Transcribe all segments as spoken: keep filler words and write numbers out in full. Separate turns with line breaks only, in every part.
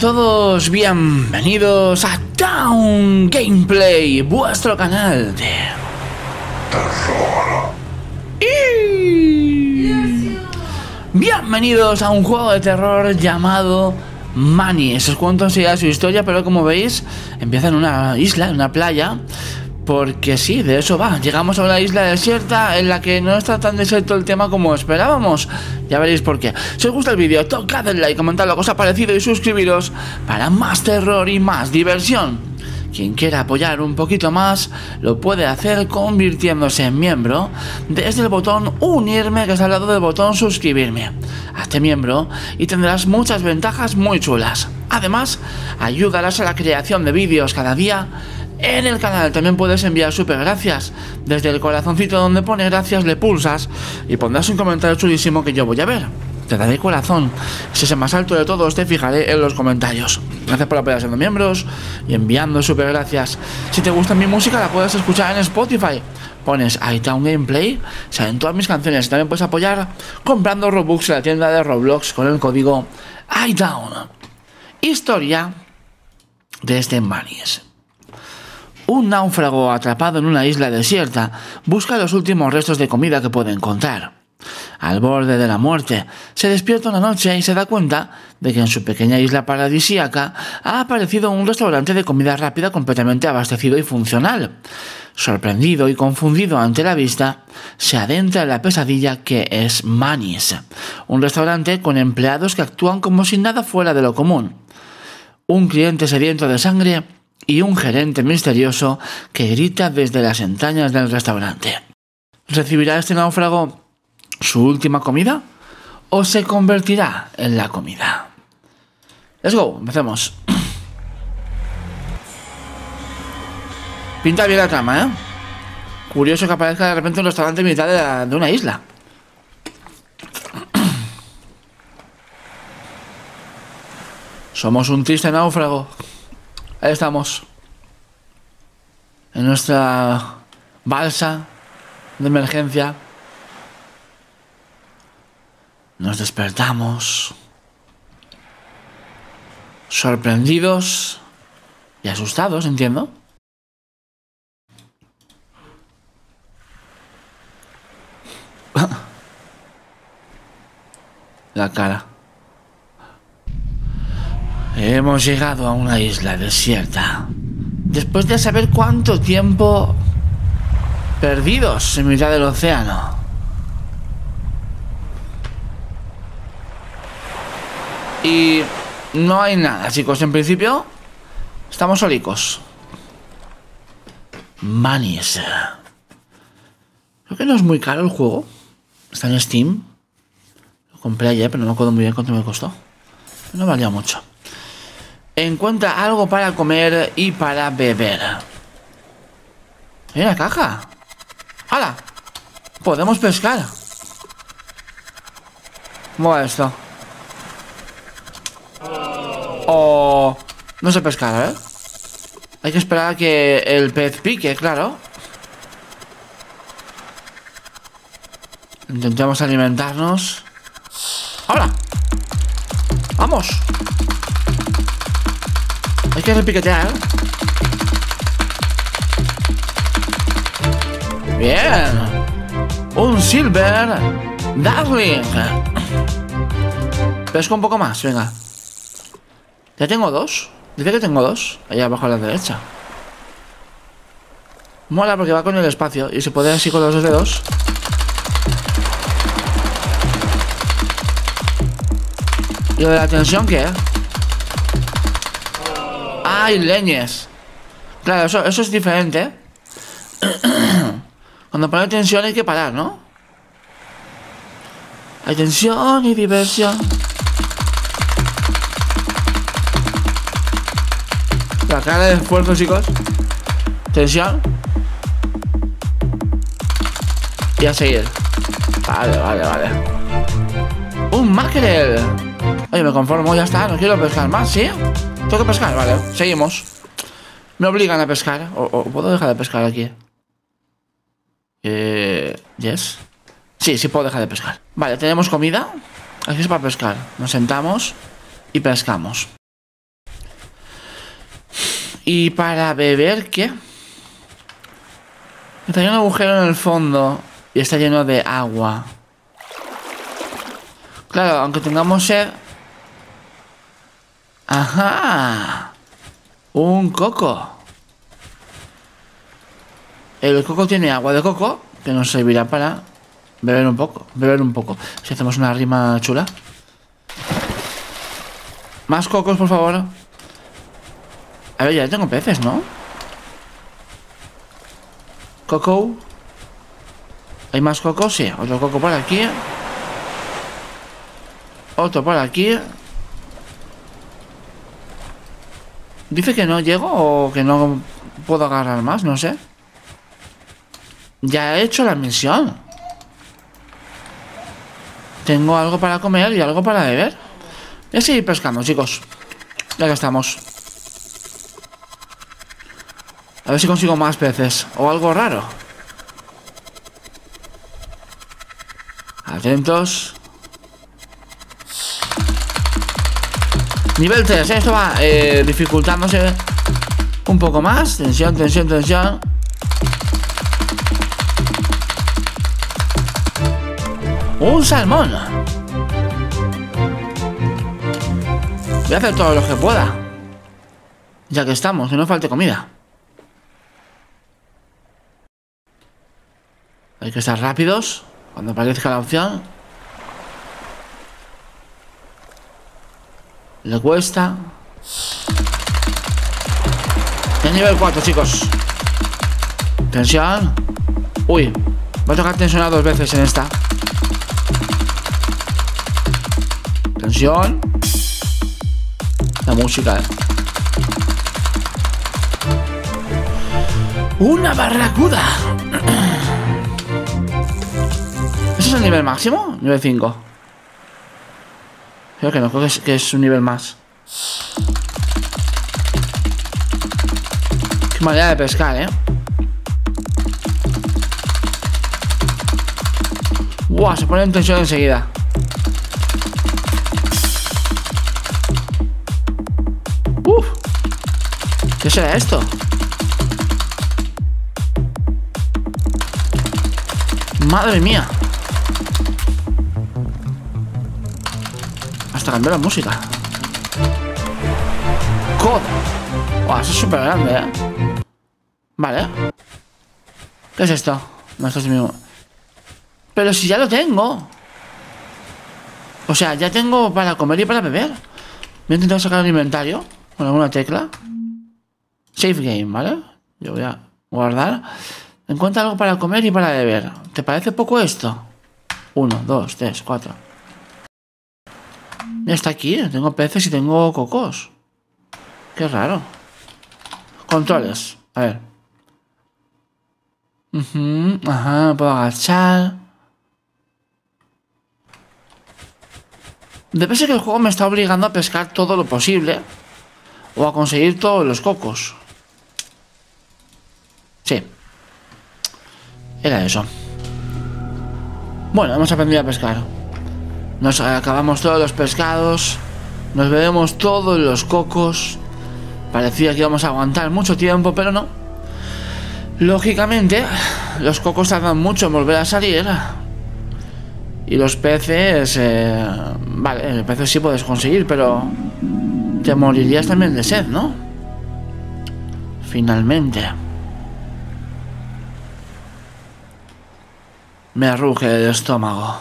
todos, bienvenidos a Town Gameplay, vuestro canal de terror. Y bienvenidos a un juego de terror llamado Manies. Os cuento enseguida su historia, pero como veis, empieza en una isla, en una playa. Porque sí, de eso va. Llegamos a una isla desierta en la que no está tan desierto el tema como esperábamos. Ya veréis por qué. Si os gusta el vídeo, tocad el like, comentad lo que os ha parecido y suscribiros para más terror y más diversión. Quien quiera apoyar un poquito más lo puede hacer convirtiéndose en miembro desde el botón unirme que está al lado del botón suscribirme. Hazte miembro y tendrás muchas ventajas muy chulas. Además, ayudarás a la creación de vídeos cada día en el canal. También puedes enviar super gracias. Desde el corazoncito donde pone gracias le pulsas y pondrás un comentario chulísimo que yo voy a ver. Te daré corazón. Si es el más alto de todos, te fijaré en los comentarios. Gracias por apoyar siendo miembros y enviando super gracias. Si te gusta mi música, la puedes escuchar en Spotify. Pones iTown Gameplay, salen todas mis canciones. También puedes apoyar comprando Robux en la tienda de Roblox con el código iTown. Historia de este Manies. Un náufrago atrapado en una isla desierta busca los últimos restos de comida que puede encontrar. Al borde de la muerte, se despierta una noche y se da cuenta de que en su pequeña isla paradisíaca ha aparecido un restaurante de comida rápida completamente abastecido y funcional. Sorprendido y confundido ante la vista, se adentra en la pesadilla que es Manies, un restaurante con empleados que actúan como si nada fuera de lo común. Un cliente sediento de sangre y un gerente misterioso que grita desde las entrañas del restaurante. ¿Recibirá este náufrago su última comida o se convertirá en la comida? Let's go, empecemos. Pinta bien la trama, ¿eh? Curioso que aparezca de repente un restaurante en mitad de, la, de una isla. Somos un triste náufrago. Ahí estamos. En nuestra balsa de emergencia. Nos despertamos. Sorprendidos y asustados, entiendo. La cara. Hemos llegado a una isla desierta. Después de saber cuánto tiempo perdidos en mitad del océano. Y no hay nada, chicos. En principio, estamos solicos. Manies. Creo que no es muy caro el juego. Está en Steam. Lo compré ayer, pero no me acuerdo muy bien cuánto me costó. No valía mucho. Encuentra algo para comer y para beber. Mira la caja. ¡Hala! Podemos pescar. ¿Cómo va esto? O... no sé pescar, ¿eh? Hay que esperar a que el pez pique, claro. Intentamos alimentarnos. ¡Ahora! ¡Vamos! Hay que repiquetear. Bien. Un Silver Darling. Pesco un poco más, venga. Ya tengo dos. Dice que tengo dos. Ahí abajo a la derecha. Mola porque va con el espacio y se puede así con los dos dedos. ¿Y lo de la tensión qué? ¡Ay, leñes! Claro, eso, eso es diferente. Cuando pone tensión hay que parar, ¿no? Hay tensión y diversión. La cara de esfuerzo, chicos. Tensión. Y a seguir. Vale, vale, vale. ¡Un mackerel! Oye, me conformo, ya está. No quiero pescar más, ¿sí? Tengo que pescar, vale. Seguimos. Me obligan a pescar. ¿O, o puedo dejar de pescar aquí? Eh... ¿Yes? Sí, sí puedo dejar de pescar. Vale, tenemos comida. Aquí es para pescar. Nos sentamos y pescamos. ¿Y para beber qué? Hay un agujero en el fondo y está lleno de agua. Claro, aunque tengamos sed... ¡Ajá! Un coco. El coco tiene agua de coco que nos servirá para beber un poco. Beber un poco. Si hacemos una rima chula. Más cocos, por favor. A ver, ya tengo peces, ¿no? Coco. ¿Hay más cocos? Sí, otro coco por aquí. Otro por aquí. Dice que no llego o que no puedo agarrar más, no sé. Ya he hecho la misión. Tengo algo para comer y algo para beber. Voy a seguir pescando, chicos. Ya que estamos. A ver si consigo más peces o algo raro. Atentos. Nivel tres, ¿eh? Esto va eh, dificultándose un poco más. Tensión, tensión, tensión. Un salmón. Voy a hacer todo lo que pueda. Ya que estamos, que no falte comida. Hay que estar rápidos cuando aparezca la opción. Le cuesta. En nivel cuatro, chicos. Tensión. Uy, voy a tocar tensionar dos veces en esta. Tensión. La música, eh. Una barracuda. ¿Eso es el nivel máximo? Nivel cinco. Creo que no, creo que es, que es un nivel más. Qué manera de pescar, ¿eh? ¡Buah! Se pone en tensión enseguida. ¡Uf! ¿Qué será esto? ¡Madre mía! Hasta cambió la música. ¡Cod! ¡Wow! Eso es súper grande, ¿eh? Vale. ¿Qué es esto? No, esto es mismo. Pero si ya lo tengo. O sea, ya tengo para comer y para beber. Voy a intentar sacar el inventario con alguna tecla. Save game, ¿vale? Yo voy a guardar. Encuentra algo para comer y para beber. ¿Te parece poco esto? Uno, dos, tres, cuatro. Ya está aquí. Tengo peces y tengo cocos. Qué raro. Controles. A ver. Uh-huh, ajá, puedo agachar. Debe ser que el juego me está obligando a pescar todo lo posible. O a conseguir todos los cocos. Sí. Era eso. Bueno, hemos aprendido a pescar. Nos acabamos todos los pescados. Nos bebemos todos los cocos. Parecía que íbamos a aguantar mucho tiempo, pero no. Lógicamente, los cocos tardan mucho en volver a salir. Y los peces... Eh, vale, el pez sí puedes conseguir, pero... Te morirías también de sed, ¿no? Finalmente. Me arruge el estómago.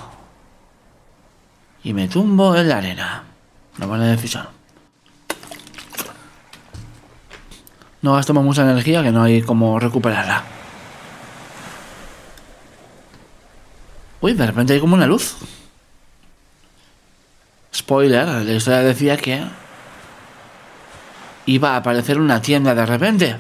Y me tumbo en la arena. Una buena decisión. No gastamos mucha energía, que no hay como recuperarla. Uy, de repente hay como una luz. Spoiler, la historia decía que iba a aparecer una tienda de repente.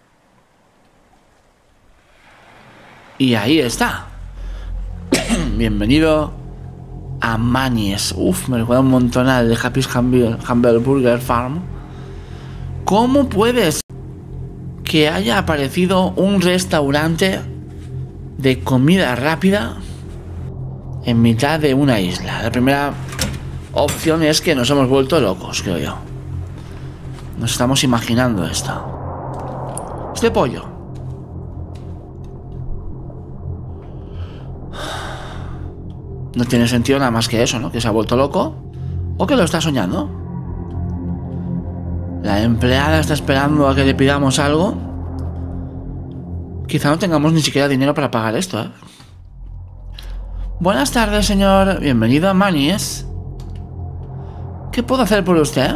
Y ahí está. Bienvenido a Manies. Uf, me recuerda un montón al de Happy's Humble, Humble Burger Farm. ¿Cómo puedes que haya aparecido un restaurante de comida rápida en mitad de una isla? La primera opción es que nos hemos vuelto locos, creo yo. Nos estamos imaginando esto. Este pollo. No tiene sentido nada más que eso, ¿no? Que se ha vuelto loco o que lo está soñando. La empleada está esperando a que le pidamos algo. Quizá no tengamos ni siquiera dinero para pagar esto, ¿eh? Buenas tardes, señor. Bienvenido a Manies. ¿Qué puedo hacer por usted?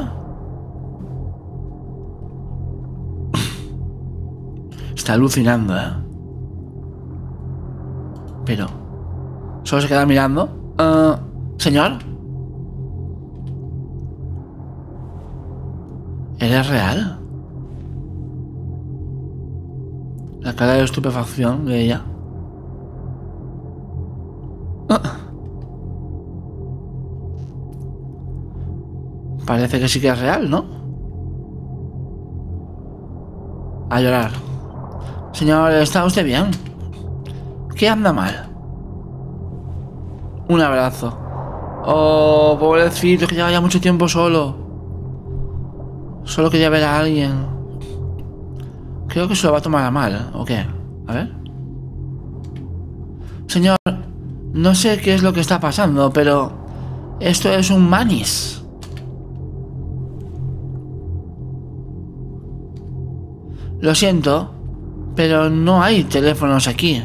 Está alucinando, ¿eh? Pero... solo se queda mirando. Uh, señor. ¿Eres real? La cara de estupefacción de ella. Uh. Parece que sí que es real, ¿no? A llorar. Señor, ¿está usted bien? ¿Qué anda mal? Un abrazo. Oh, pobrecito, que lleva ya mucho tiempo solo. Solo quería ver a alguien. Creo que se lo va a tomar a mal, ¿o qué? A ver. Señor, no sé qué es lo que está pasando, pero... esto es un Manies. Lo siento, pero no hay teléfonos aquí.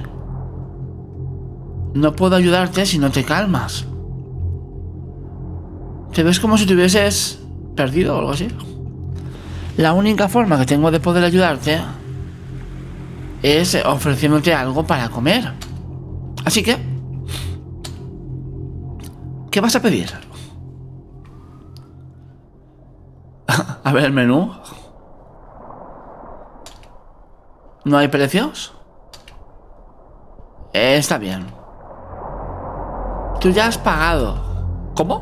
No puedo ayudarte si no te calmas. ¿Te ves como si te hubieses perdido o algo así? La única forma que tengo de poder ayudarte es ofreciéndote algo para comer. Así que... ¿qué vas a pedir? A ver el menú. ¿No hay precios? Eh, está bien. Tú ya has pagado. ¿Cómo?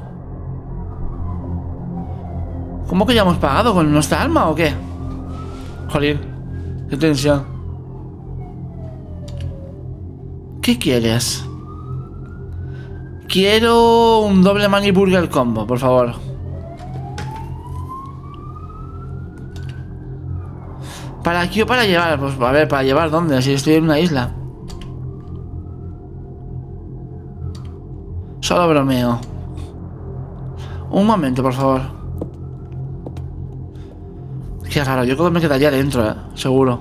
¿Cómo que ya hemos pagado? ¿Con nuestra alma o qué? Jolín, qué tensión. ¿Qué quieres? Quiero un doble Mani Burger combo, por favor. ¿Para aquí o para llevar? Pues a ver, ¿para llevar dónde? Si estoy en una isla. Solo bromeo. Un momento, por favor. Qué raro, yo creo que me quedaría dentro, ¿eh? Seguro.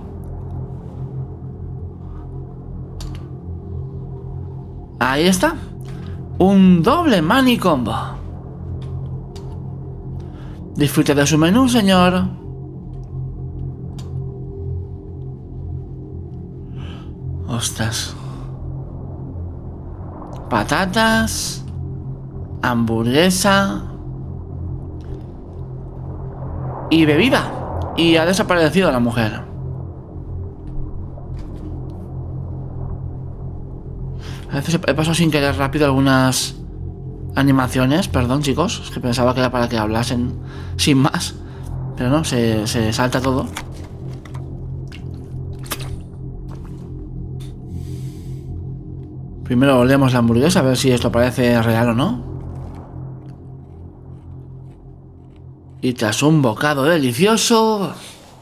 Ahí está. Un doble Mani combo. Disfrute de su menú, señor. Ostras. Patatas. Hamburguesa. Y bebida. Y ha desaparecido la mujer. A veces he pasado sin querer rápido algunas animaciones. Perdón, chicos. Es que pensaba que era para que hablasen sin más. Pero no, se, se salta todo. Primero olemos la hamburguesa a ver si esto parece real o no. Y tras un bocado delicioso...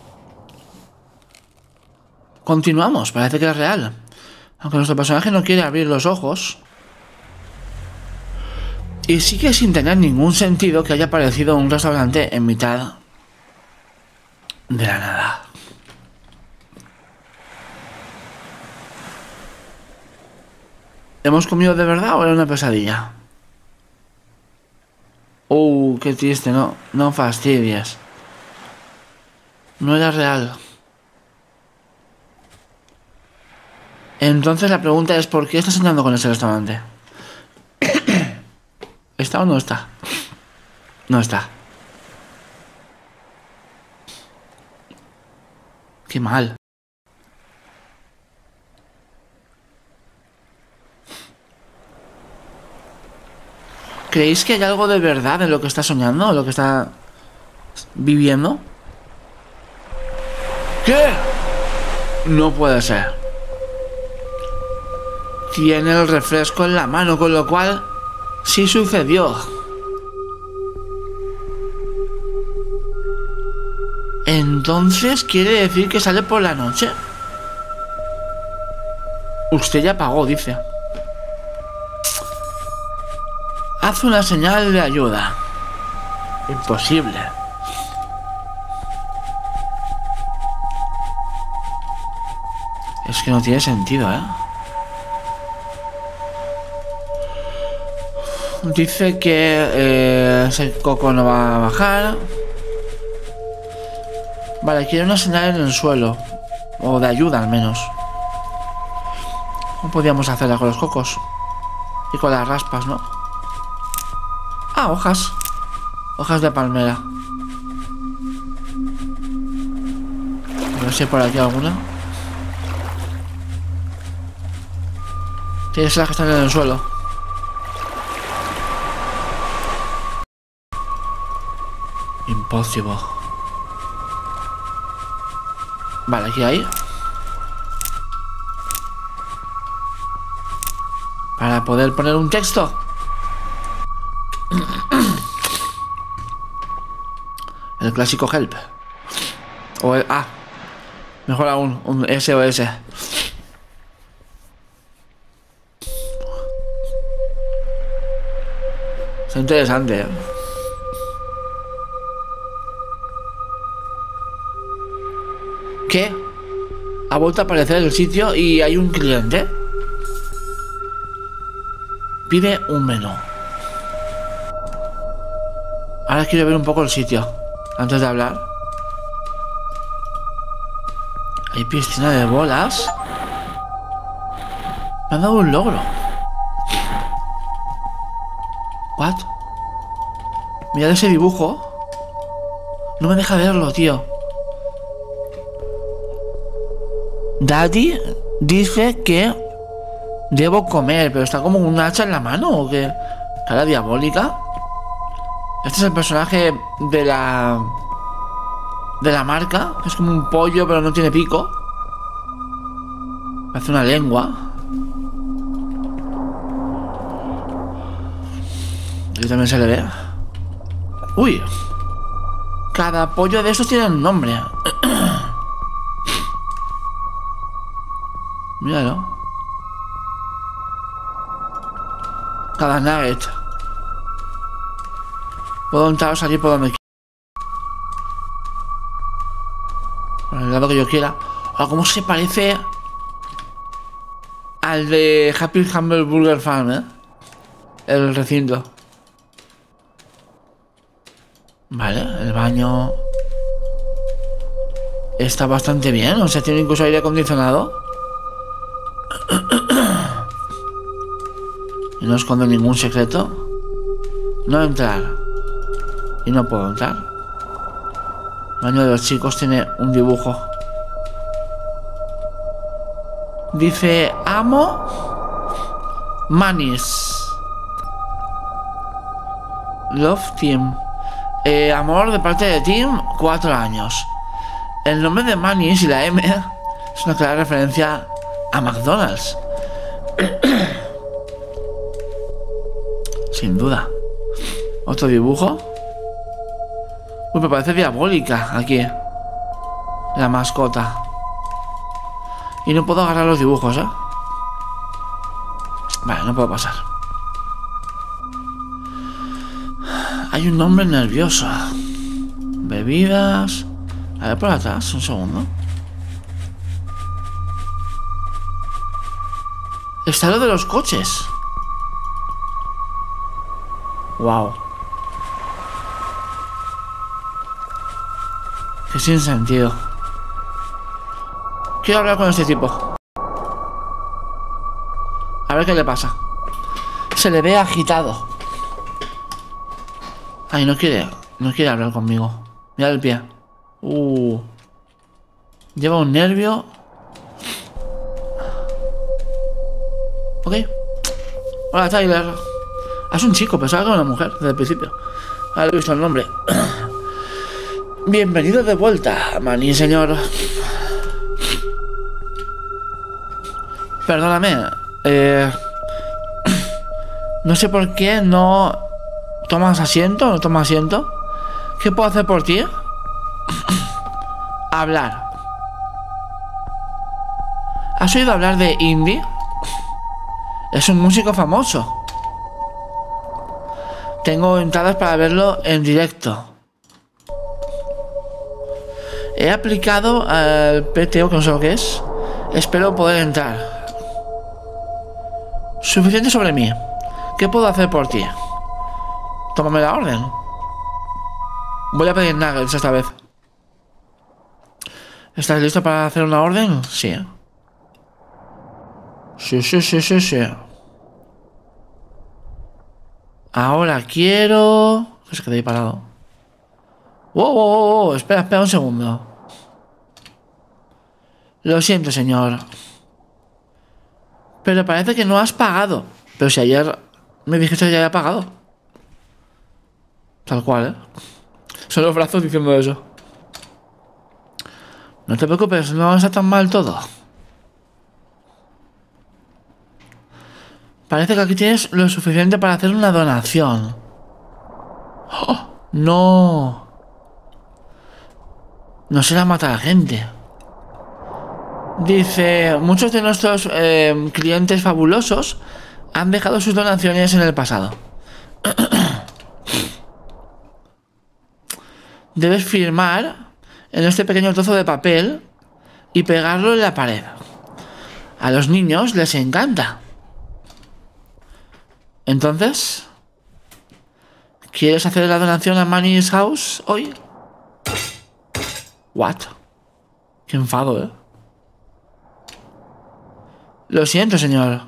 continuamos, parece que es real. Aunque nuestro personaje no quiere abrir los ojos. Y sigue sin tener ningún sentido que haya aparecido un restaurante en mitad de la nada. ¿Hemos comido de verdad o era una pesadilla? Uh, qué triste, no, no fastidies. No era real. Entonces la pregunta es, ¿por qué estás soñando con ese restaurante? ¿Está o no está? No está. Qué mal. ¿Creéis que hay algo de verdad en lo que está soñando? ¿O lo que está viviendo? ¿Qué? No puede ser. Tiene el refresco en la mano, con lo cual sí sucedió. Entonces quiere decir que sale por la noche. Usted ya pagó, dice. Haz una señal de ayuda. Imposible. Es que no tiene sentido, ¿eh? Dice que eh, ese coco no va a bajar. Vale, quiere una señal en el suelo. O de ayuda, al menos. ¿Cómo podíamos hacerla con los cocos? Y con las raspas, ¿no? Ah, hojas. Hojas de palmera. A ver si hay por aquí alguna. Tienes las que están en el suelo. Imposible. Vale, aquí hay. Para poder poner un texto. El clásico help. O el A. Mejor aún, un S O S. Es interesante, ¿eh? ¿Qué? Ha vuelto a aparecer el sitio y hay un cliente. Pide un menú. Ahora quiero ver un poco el sitio antes de hablar. Hay piscina de bolas. Me han dado un logro. ¿What? Mirad ese dibujo. No me deja verlo, tío. Daddy dice que debo comer, pero está como un hacha en la mano o qué. Cara diabólica. Este es el personaje de la de la marca. Es como un pollo, pero no tiene pico. Hace una lengua. Y también se le ve. Uy. Cada pollo de esos tiene un nombre. Míralo. Cada nugget. Puedo entrar o salir por donde quiera. Por el lado que yo quiera. O cómo se parece al de Happy Humble Burger Farm, ¿eh? El recinto. Vale, el baño está bastante bien. O sea, tiene incluso aire acondicionado. Y no esconde ningún secreto. No entrar. Y no puedo entrar. El baño de los chicos tiene un dibujo. Dice amo Manis. Love Team. Eh, amor de parte de Tim, cuatro años. El nombre de Manis y la M es una clara referencia a McDonald's. Sin duda. Otro dibujo. Uy, me parece diabólica aquí. La mascota. Y no puedo agarrar los dibujos, ¿eh? Vale, no puedo pasar. Hay un hombre nervioso. Bebidas. A ver por atrás, un segundo. Está lo de los coches. Wow. Qué sin sentido. Quiero hablar con este tipo. A ver qué le pasa. Se le ve agitado. Ay, no quiere. No quiere hablar conmigo. Mira el pie. Uh. Lleva un nervio. Ok. Hola, Tyler. Es un chico, pensaba que era una mujer desde el principio. Ahora he visto el nombre. Bienvenido de vuelta, Manny, señor. Perdóname. Eh, no sé por qué no tomas asiento. ¿No tomas asiento? ¿Qué puedo hacer por ti? Hablar. ¿Has oído hablar de Indy? Es un músico famoso. Tengo entradas para verlo en directo. He aplicado al P T O, que no sé lo que es. Espero poder entrar. Suficiente sobre mí. ¿Qué puedo hacer por ti? Tómame la orden. Voy a pedir nuggets esta vez. ¿Estás listo para hacer una orden? Sí. Sí, sí, sí, sí, sí. Ahora quiero... Que se quede ahí parado. Wow, wow, wow, wow. Espera, espera un segundo. Lo siento, señor. Pero parece que no has pagado. Pero si ayer me dijiste que ya había pagado. Tal cual, ¿eh? Son los brazos diciendo eso. No te preocupes, no está tan mal todo. Parece que aquí tienes lo suficiente para hacer una donación. ¡Oh! No. No será matar a gente. Dice, muchos de nuestros eh, clientes fabulosos han dejado sus donaciones en el pasado. Debes firmar en este pequeño trozo de papel y pegarlo en la pared. A los niños les encanta. Entonces, ¿quieres hacer la donación a Manny's House hoy? What? Qué enfado, ¿eh? Lo siento, señor.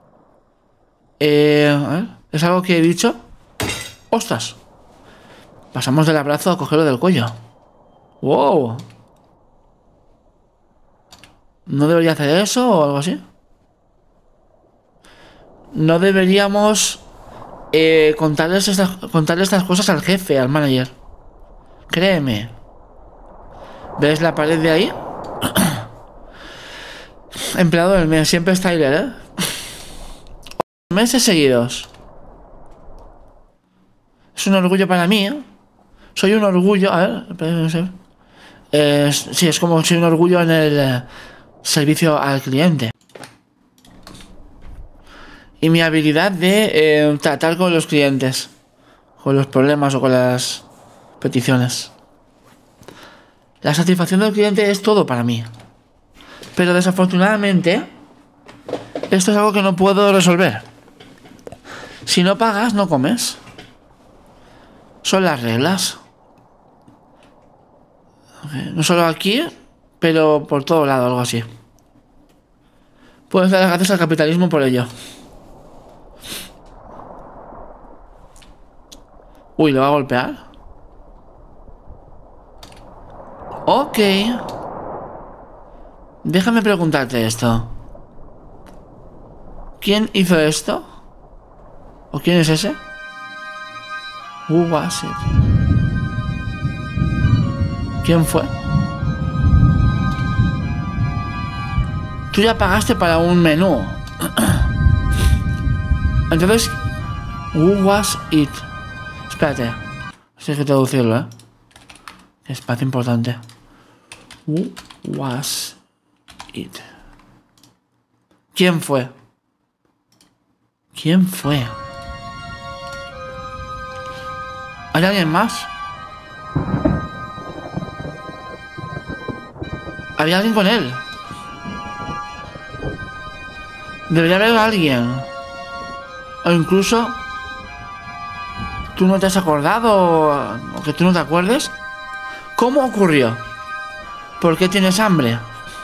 Eh, a ver, ¿es algo que he dicho? ¡Ostras! Pasamos del abrazo a cogerlo del cuello. ¡Wow! ¿No debería hacer eso o algo así? No deberíamos eh, contarles, estas, contarles estas cosas al jefe, al manager. Créeme. ¿Ves la pared de ahí? Empleado del mes, siempre es Tyler, ¿eh? Meses seguidos. Es un orgullo para mí, ¿eh? Soy un orgullo. A ver, eh, sí, es como soy un orgullo en el eh, servicio al cliente. Y mi habilidad de eh, tratar con los clientes, con los problemas o con las peticiones. La satisfacción del cliente es todo para mí. Pero desafortunadamente, esto es algo que no puedo resolver. Si no pagas, no comes. Son las reglas. No solo aquí, pero por todo lado, algo así. Puedes dar las gracias al capitalismo por ello. Uy, ¿lo va a golpear? Ok. Déjame preguntarte esto. ¿Quién hizo esto? ¿O quién es ese? Who was it? ¿Quién fue? Tú ya pagaste para un menú. Entonces, who was it? Espérate. Esto hay que traducirlo, ¿eh? Espacio importante. Who was it? ¿Quién fue? ¿Quién fue? ¿Hay alguien más? ¿Había alguien con él? Debería haber alguien. O incluso... ¿Tú no te has acordado? ¿O que tú no te acuerdes? ¿Cómo ocurrió? ¿Por qué tienes hambre?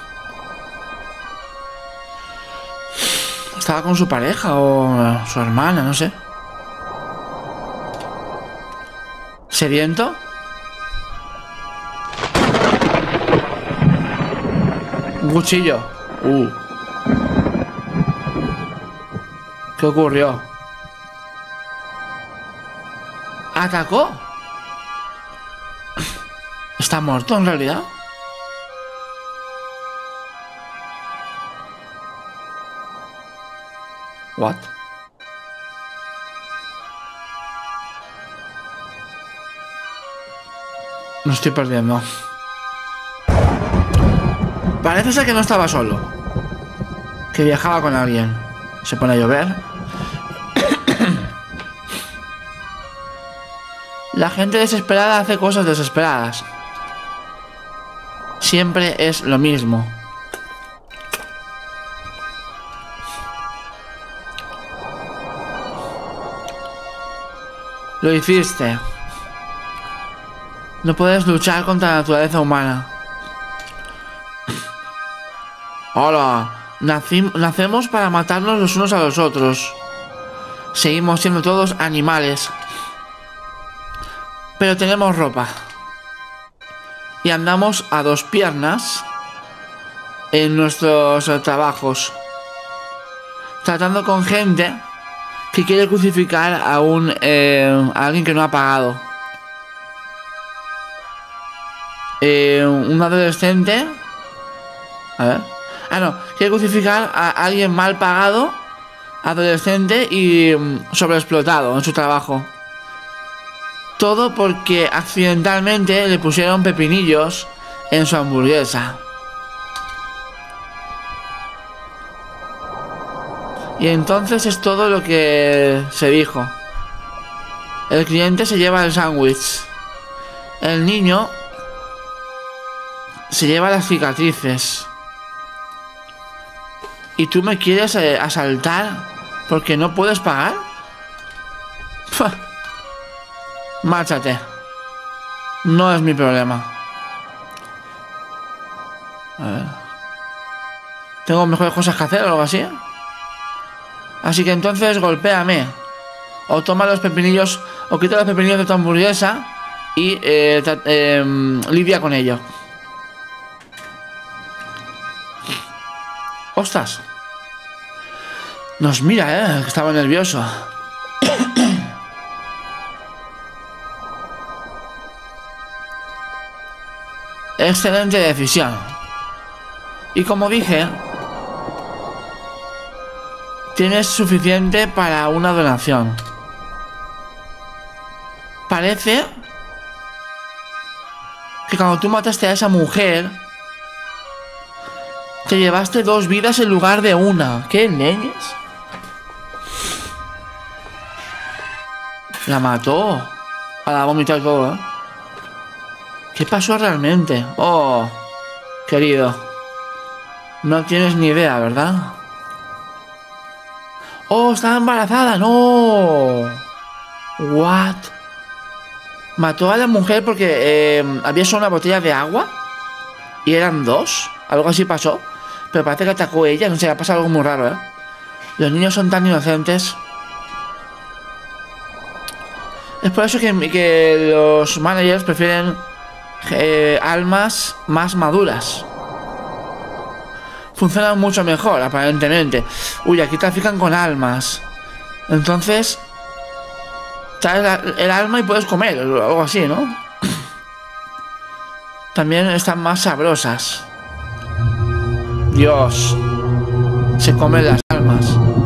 ¿Estaba con su pareja o su hermana? No sé. ¿Sediento? Un cuchillo. Uh. ¿Qué ocurrió? ¿Atacó? ¿Está muerto en realidad? What? Me estoy perdiendo. Parece ser que no estaba solo, que viajaba con alguien. Se pone a llover. La gente desesperada hace cosas desesperadas. Siempre es lo mismo. Lo hiciste. No puedes luchar contra la naturaleza humana. Hola, Nací, nacemos para matarnos los unos a los otros. Seguimos siendo todos animales. Pero tenemos ropa. Y andamos a dos piernas en nuestros eh, trabajos. Tratando con gente que quiere crucificar a, un, eh, a alguien que no ha pagado. Eh, un adolescente... A ver... Ah, no. Quiere crucificar a alguien mal pagado, adolescente y um, sobreexplotado en su trabajo. Todo porque accidentalmente le pusieron pepinillos en su hamburguesa. Y entonces es todo lo que se dijo. El cliente se lleva el sándwich. El niño se lleva las cicatrices. ¿Y tú me quieres eh, asaltar porque no puedes pagar? ¡Pua! Márchate. No es mi problema. A ver. ¿Tengo mejores cosas que hacer o algo así? Así que entonces golpéame. O toma los pepinillos, o quita los pepinillos de tu hamburguesa y eh, eh, lidia con ello. ¡Ostras! Nos mira, eh, que estaba nervioso. Excelente decisión. Y como dije, tienes suficiente para una donación. Parece que cuando tú mataste a esa mujer, te llevaste dos vidas en lugar de una. ¿Qué leñes? La mató. A la vomitar todo, ¿eh? ¿Qué pasó realmente? Oh, querido. No tienes ni idea, ¿verdad? Oh, estaba embarazada. No. What? Mató a la mujer porque eh, había solo una botella de agua. Y eran dos. Algo así pasó. Pero parece que atacó ella. No sé, ha pasado algo muy raro, ¿eh? Los niños son tan inocentes. Es por eso que, que los managers prefieren eh, almas más maduras. Funcionan mucho mejor, aparentemente. Uy, aquí trafican con almas. Entonces, traes el alma y puedes comer, o algo así, ¿no? También están más sabrosas. Dios. Se comen las almas.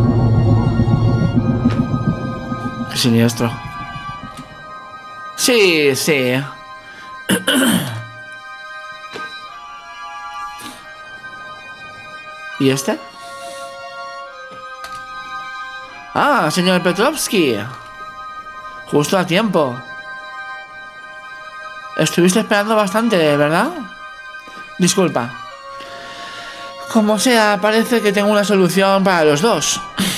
Qué siniestro. Sí, sí. ¿Y este? Ah, señor Petrovsky. Justo a tiempo. Estuviste esperando bastante, ¿verdad? Disculpa. Como sea, parece que tengo una solución para los dos.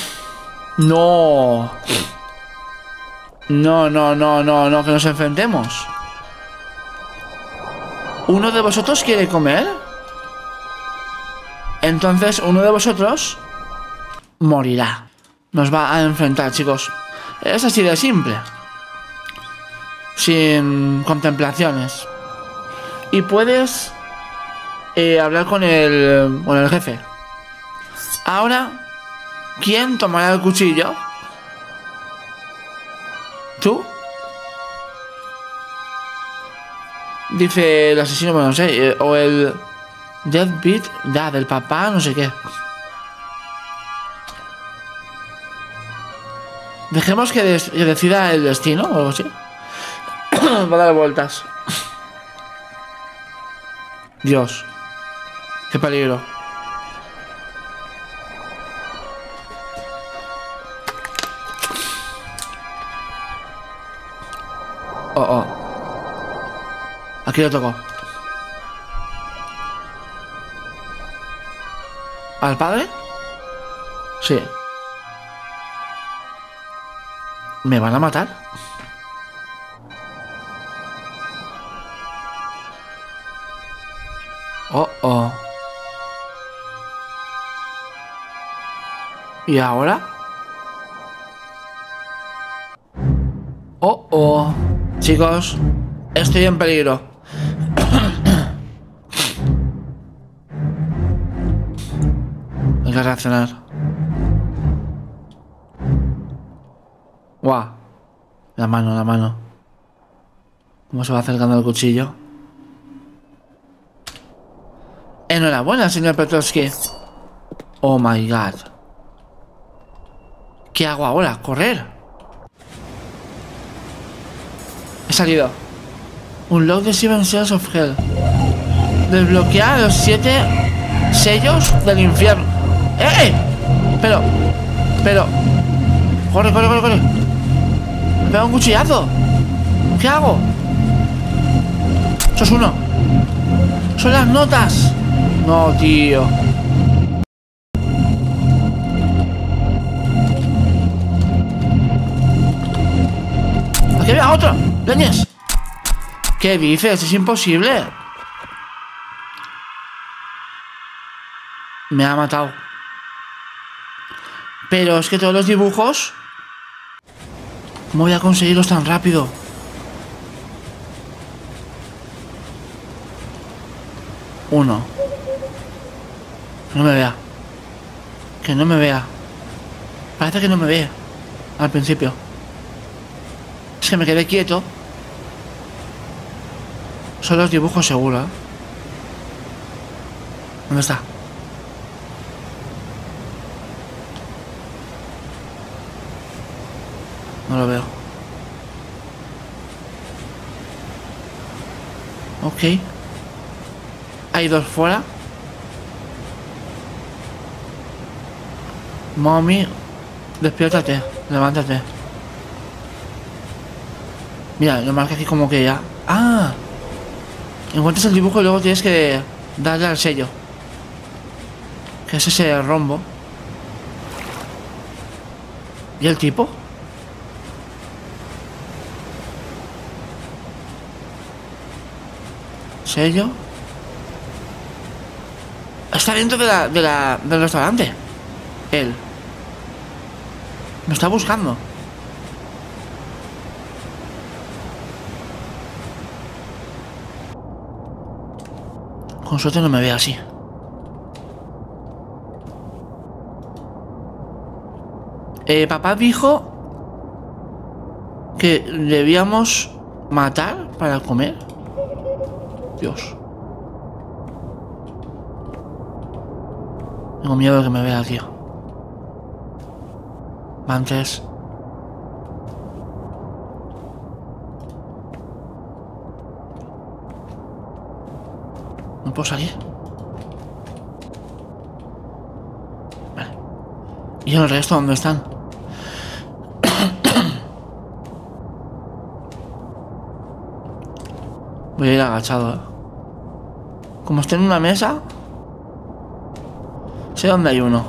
No. No, no, no, no, no, que nos enfrentemos. ¿Uno de vosotros quiere comer? Entonces uno de vosotros morirá. Nos va a enfrentar, chicos. Es así de simple. Sin contemplaciones. Y puedes eh, hablar con el, con el jefe. Ahora, ¿quién tomará el cuchillo? ¿Tú? Dice el asesino, bueno, no sé, eh, o el deadbeat, da, del papá, no sé qué. Dejemos que, des que decida el destino o algo así. Va a dar vueltas. Dios. Qué peligro. Oh, oh. Aquí lo toco. ¿Al padre? Sí. ¿Me van a matar? Oh, oh. ¿Y ahora? Oh, oh. Chicos, estoy en peligro. Hay que reaccionar. Guau. La mano, la mano. ¿Cómo se va acercando el cuchillo? Enhorabuena, señor Petrovsky. Oh my god. ¿Qué hago ahora? ¿Correr? He salido. Unlock the seven seals of hell. Desbloquear los siete sellos del infierno. ¡Eh! Pero, pero. Corre, corre, corre, corre. Me pega un cuchillazo. ¿Qué hago? Eso es uno. Son las notas. No, tío. Aquí había otro. Leñes. ¿Qué dices? Es imposible. Me ha matado. Pero es que todos los dibujos... ¿Cómo voy a conseguirlos tan rápido? Uno. Que no me vea. Que no me vea. Parece que no me ve. Al principio. Es que me quedé quieto. Son los dibujos seguro, ¿eh? ¿Dónde está? No lo veo. Ok. Hay dos fuera. Mommy, despiértate, levántate. Mira, lo marca aquí como que ya. ¡Ah! Encuentras el dibujo y luego tienes que darle al sello. Que es ese rombo. ¿Y el tipo? Sello. Está dentro de la, de la, del restaurante. Él. Me está buscando. Con suerte no me ve así. Eh, papá dijo que debíamos matar para comer. Dios. Tengo miedo de que me vea, tío. Antes. No puedo salir. Vale. ¿Y el resto dónde están? Voy a ir agachado, ¿eh? Como esté en una mesa. Sé dónde hay uno.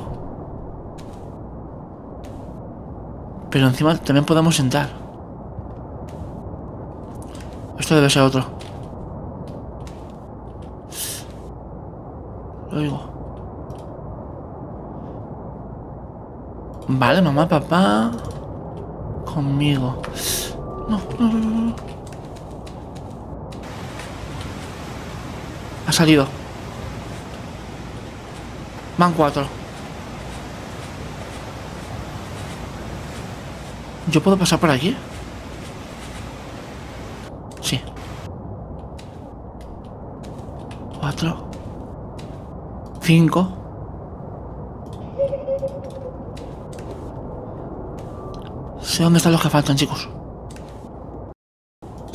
Pero encima también podemos sentar. Esto debe ser otro. Lo oigo. Vale, mamá, papá. Conmigo. No, no, no, no. Ha salido. Van cuatro. ¿Yo puedo pasar por aquí? Sí. Cuatro. Cinco. Sé dónde están los que faltan, chicos.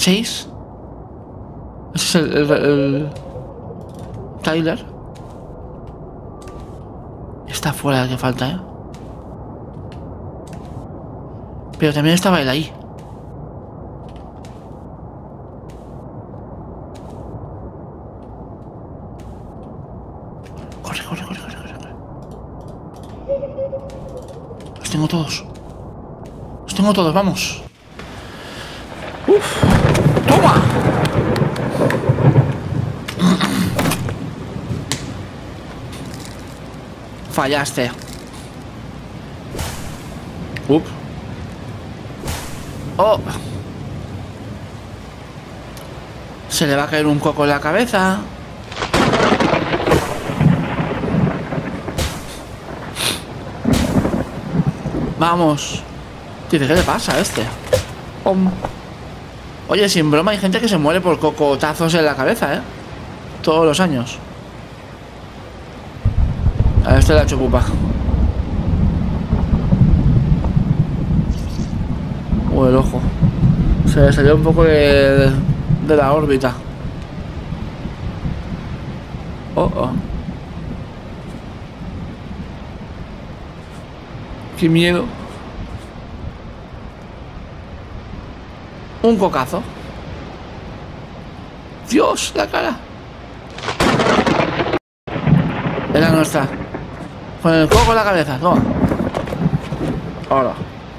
Seis. Ese es el... el, el... Tyler. está fuera, que falta, ¿eh? Pero también estaba él ahí. Corre, corre, corre, corre, corre. Los tengo todos. Los tengo todos, vamos. Uf. ¡Toma! Fallaste. Up. Oh. Se le va a caer un coco en la cabeza. Vamos. Tío, ¿qué le pasa a este? Om. Oye, sin broma, hay gente que se muere por cocotazos en la cabeza, ¿eh? Todos los años. A este la chupupa. O el ojo. Se le salió un poco de, de la órbita. Oh, oh. Qué miedo. Un cocazo. Dios, la cara. Era nuestra. Con el coco en la cabeza, toma. Ahora.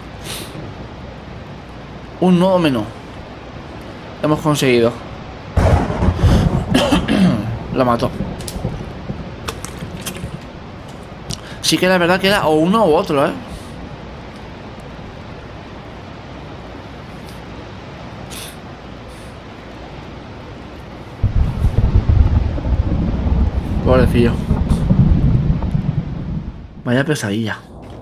Un nuevo menú. Hemos conseguido. Lo mató. Sí que la verdad que era o uno u otro, ¿eh? Pobrecillo. Vaya pesadilla.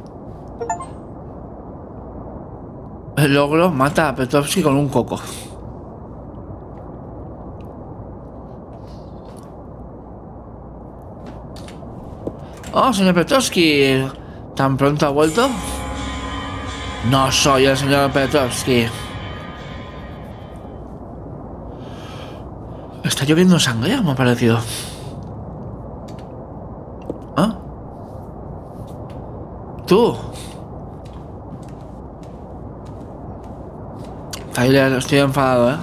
El logro mata a Petrovsky con un coco. Oh, señor Petrovsky. ¿Tan pronto ha vuelto? No soy el señor Petrovsky. Está lloviendo sangre, me ha parecido. ¿Ah? Tú. Ahí estoy enfadado, ¿eh?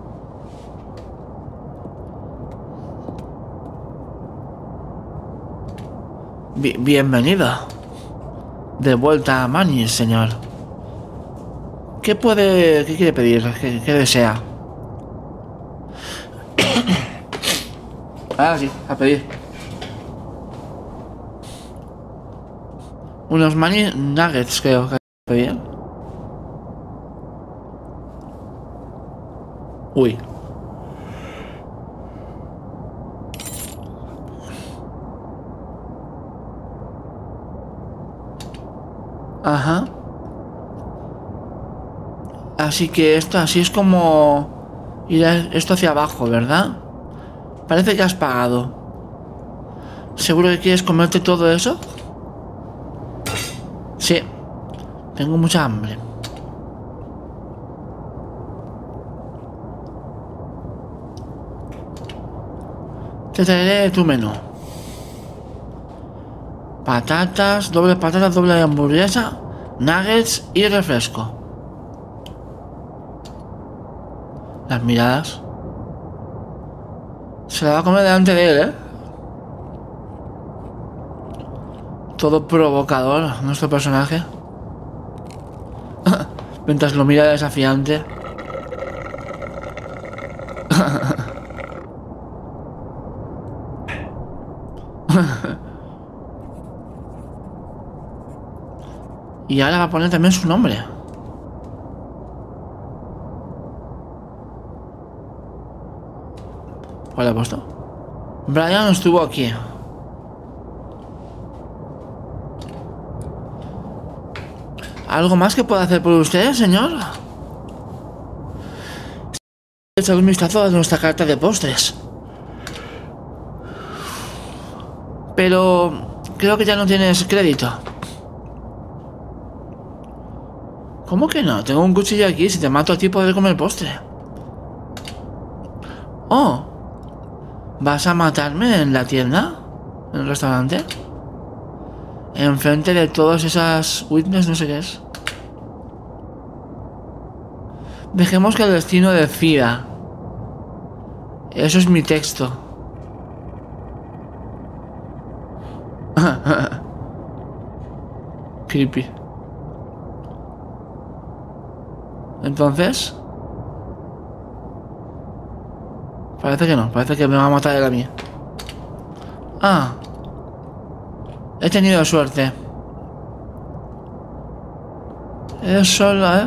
Bienvenido. De vuelta a Manny, señor. ¿Qué puede... qué quiere pedir? ¿Qué, qué desea? Ah, sí, a pedir. Unos Manny Nuggets, creo que pedí. Uy. Ajá. Así que esto así es como ir a esto hacia abajo, ¿verdad? Parece que has pagado. ¿Seguro que quieres comerte todo eso? Sí. Tengo mucha hambre. Te traeré tu menú. Patatas, doble patatas, doble hamburguesa, nuggets y refresco. Las miradas. Se la va a comer delante de él, ¿eh? Todo provocador, nuestro personaje. Mientras lo mira desafiante. Y ahora va a poner también su nombre. ¿Cuál ha puesto? Brian estuvo aquí. ¿Algo más que pueda hacer por usted, señor? Echad un vistazo a nuestra carta de postres. Pero creo que ya no tienes crédito. ¿Cómo que no? Tengo un cuchillo aquí. Si te mato a ti podré comer postre. Oh. ¿Vas a matarme en la tienda? ¿En el restaurante? enfrente de todas esas witness, no sé qué es. Dejemos que el destino decida. Eso es mi texto. Creepy. Entonces, parece que no, parece que me va a matar él a mí. Ah, he tenido suerte. Es solo, ¿eh?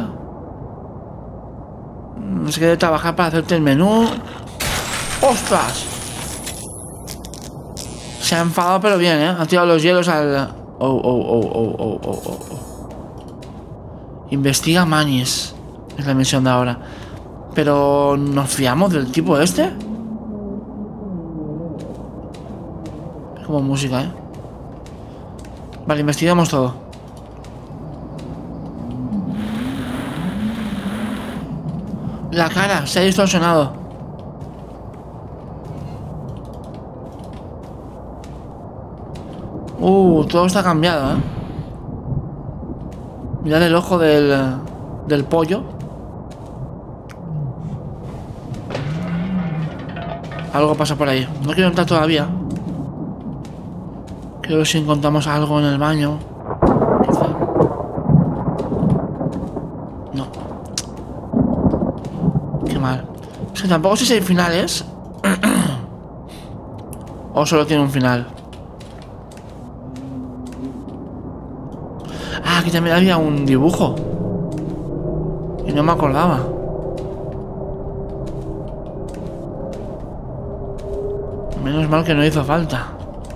No sé qué de trabajar para hacerte el menú. ¡Ostras! Se ha enfadado pero bien, ¿eh? Ha tirado los hielos al... Oh, oh, oh, oh, oh, oh, oh, oh. Investiga Manies. Es la misión de ahora. Pero... ¿nos fiamos del tipo este? Es como música, ¿eh? Vale, investigamos todo. La cara se ha distorsionado. Uh, todo está cambiado, ¿eh? Mirad el ojo del, del pollo. Algo pasa por ahí. No quiero entrar todavía. Quiero ver si encontramos algo en el baño. Quizá. No. Qué mal. Es que tampoco sé si hay finales. O solo tiene un final. Ah, aquí también había un dibujo. Y no me acordaba. Menos mal que no hizo falta.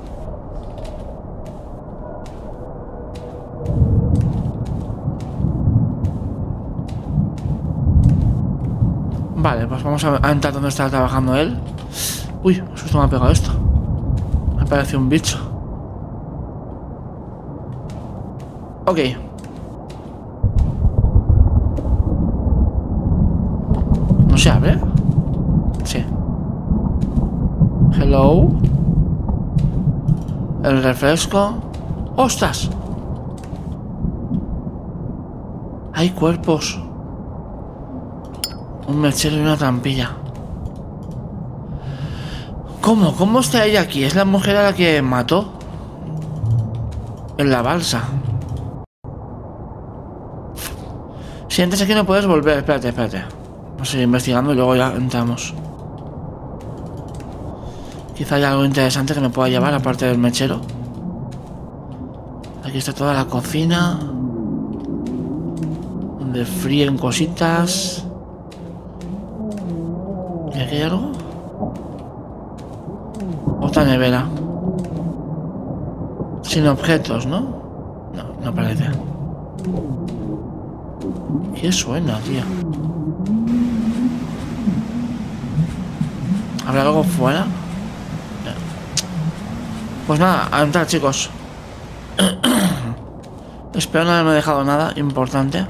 Vale, pues vamos a entrar donde estaba trabajando él. Uy, justo me ha pegado esto. Me parece un bicho. Ok. ¿No se abre? Sí. Hello. El refresco. ¡Ostras! Hay cuerpos. Un mechero y una trampilla. ¿Cómo? ¿Cómo está ella aquí? Es la mujer a la que mató en la balsa. Si entras aquí no puedes volver. Espérate, espérate. Vamos a ir investigando y luego ya entramos. Quizá haya algo interesante que me pueda llevar aparte del mechero. Aquí está toda la cocina, donde fríen cositas. ¿Y aquí hay algo? Otra nevera. Sin objetos, ¿no? No, no parece. ¿Qué suena, tío? ¿Habrá algo fuera? Pues nada, a entrar, chicos. Espero no haberme dejado nada importante.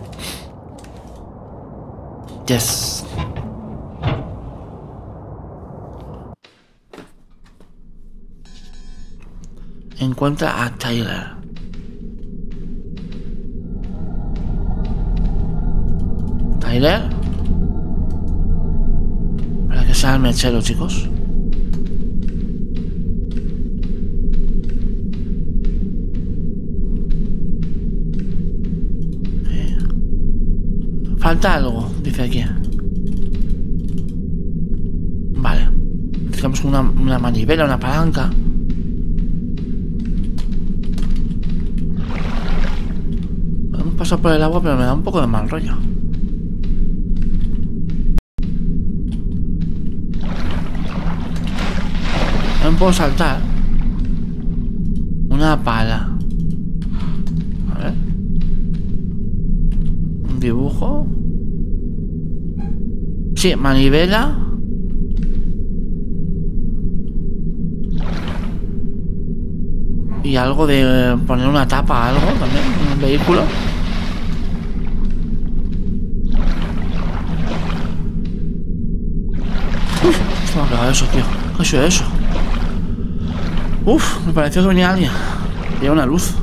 Yes. Encuentra a Tyler. Tyler. Para que sea el mechero, chicos. Okay. Falta algo, dice aquí. Vale. Necesitamos una, una manivela, una palanca. Paso por el agua, pero me da un poco de mal rollo. No me puedo saltar. Una pala. A ver. Un dibujo. Sí, manivela. Y algo de poner una tapa a algo también, un vehículo. Uf, esto me ha pegado eso, tío. ¿Qué ha sido eso? Uf, me pareció que venía alguien. Y una luz.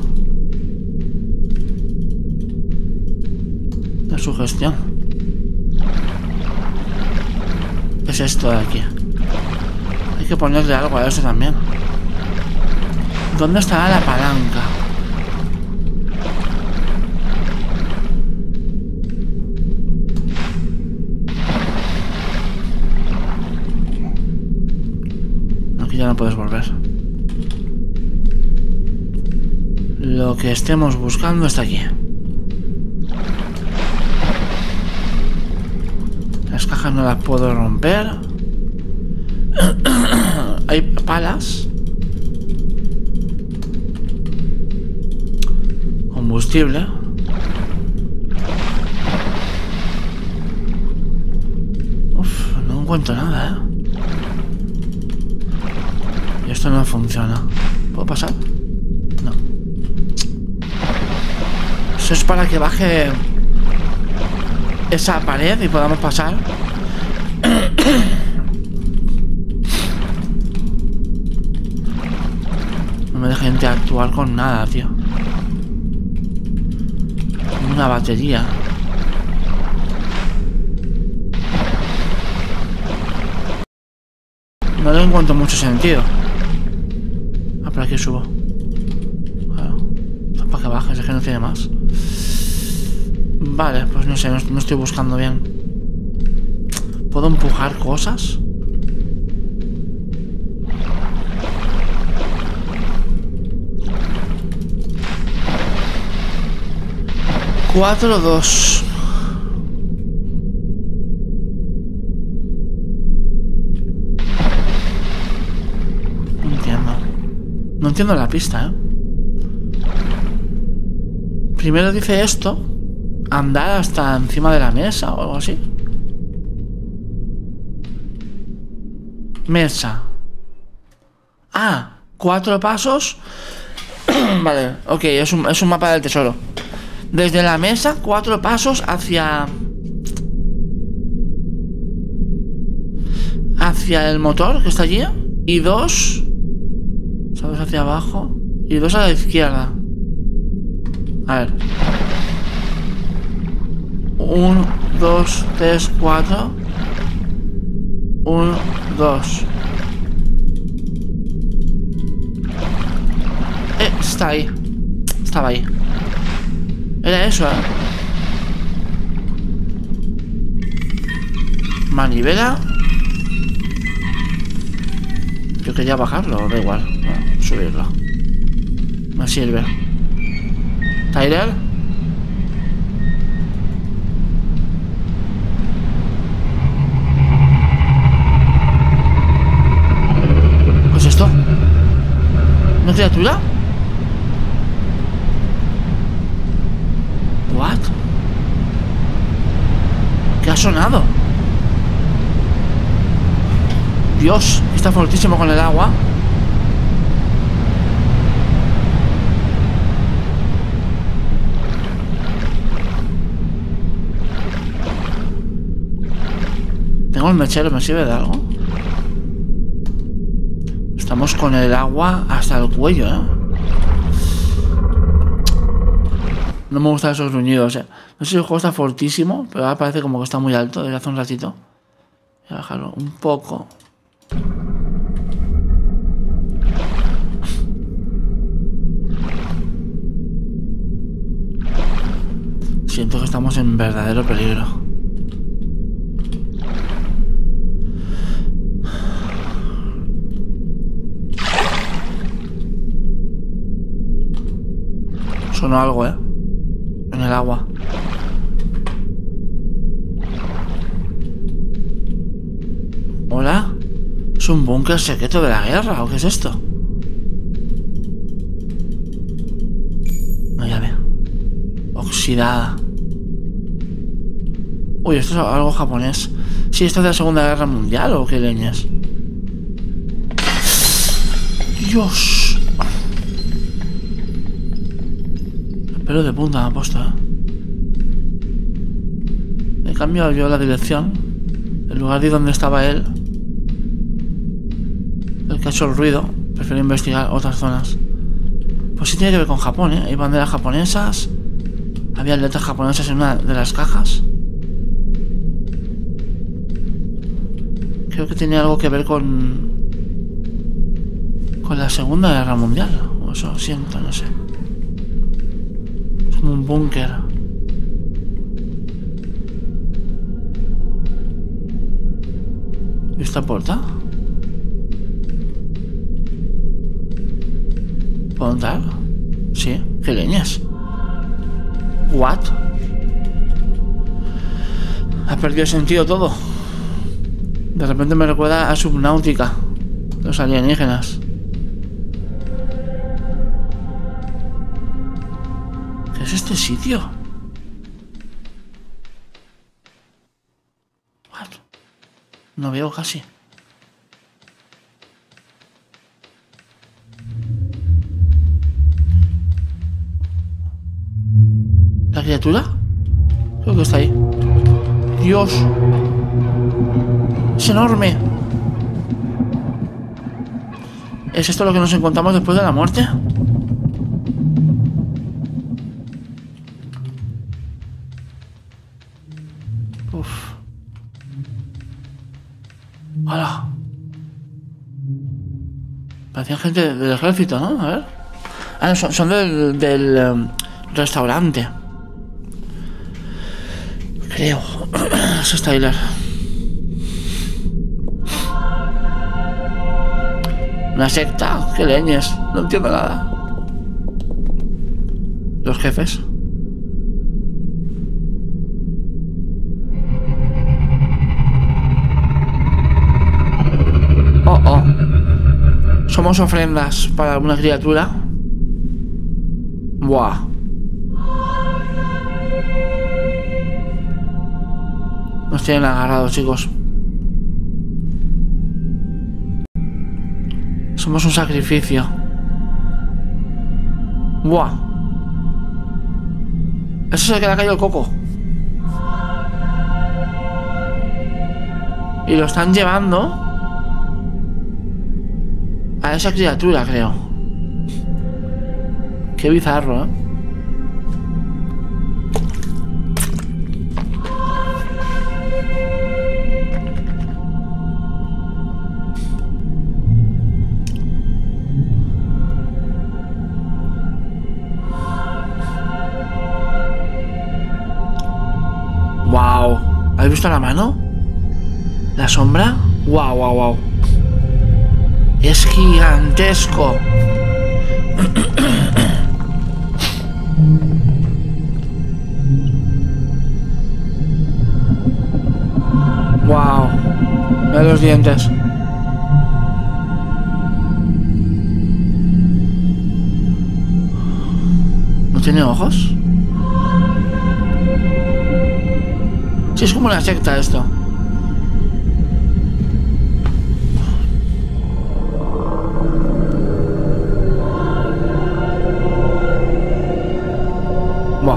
La sugestión. ¿Qué es esto de aquí? Hay que ponerle algo a eso también. ¿Dónde estará la palanca? Aquí ya no puedes volver. Lo que estemos buscando está aquí. Las cajas no las puedo romper. Hay palas. Combustible. Uf, no encuentro nada, ¿eh? Y esto no funciona. ¿Puedo pasar? No. Eso es para que baje esa pared y podamos pasar. No me deja interactuar con nada, tío. Una batería. No le encuentro mucho sentido. Ah, por aquí subo. Claro. Esto es para que bajes, es que no tiene más. Vale, pues no sé, no, no estoy buscando bien. ¿Puedo empujar cosas? Cuatro, dos. No entiendo. No entiendo la pista, ¿eh? Primero dice esto. Andar hasta encima de la mesa o algo así. Mesa. Ah, cuatro pasos. Vale, ok, es un, es un mapa del tesoro. Desde la mesa, cuatro pasos hacia... Hacia el motor que está allí. Y dos... ¿Sabes? Hacia abajo. Y dos a la izquierda. A ver. Uno, dos, tres, cuatro. Uno, dos. Eh, está ahí. Estaba ahí. Era eso, ¿eh? Manivela. Yo quería bajarlo, da igual. No, subirlo. Me sirve. Tyler. ¿Qué es esto? ¿Una criatura? ¿What? ¿Qué ha sonado? Dios, está fortísimo con el agua. Tengo el mechero, ¿me sirve de algo? Estamos con el agua hasta el cuello, ¿eh? No me gustan esos gruñidos, ¿eh? No sé si el juego está fortísimo, pero ahora parece como que está muy alto desde hace un ratito. Voy a bajarlo un poco. Siento que estamos en verdadero peligro. Sonó algo, ¿eh? En el agua. ¿Hola? ¿Es un búnker secreto de la guerra o qué es esto? No, ya veo. Oxidada. Uy, esto es algo japonés. Sí, esto es de la Segunda Guerra Mundial o qué leñas. Dios. Pero de punta me ha puesto, ¿eh? He cambiado yo la dirección. En lugar de donde estaba él, el que ha hecho el ruido, prefiero investigar otras zonas. Pues sí tiene que ver con Japón, ¿eh? Hay banderas japonesas. Había letras japonesas en una de las cajas. Creo que tenía algo que ver con... con la Segunda Guerra Mundial. O eso siento, no sé. Es como un búnker. ¿Y esta puerta? ¿Puedo entrar? Sí, qué leñas. What? Ha perdido sentido todo. De repente me recuerda a Subnáutica, los alienígenas. ¿Qué es este sitio? What? No veo casi. ¿La criatura? Creo que está ahí. Dios. Es enorme. ¿Es esto lo que nos encontramos después de la muerte? Uf. ¡Hala! Parecían gente del ejército, ¿no? A ver. Ah, no, son, son del, del um, restaurante. Creo. Eso es Tyler. ¿Una secta? ¿Qué leñes? No entiendo nada. Los jefes. Oh, oh. Somos ofrendas para una criatura. Buah. Nos tienen agarrados, chicos. Somos un sacrificio. Buah. Eso es el que le ha caído el coco. Y lo están llevando a esa criatura, creo. Qué bizarro, ¿eh? Wow. ¿Habéis visto la mano? ¿La sombra? Wow, wow, wow. Es gigantesco. Wow. Mira los dientes. ¿No tiene ojos? Sí, es como una secta esto. Buah.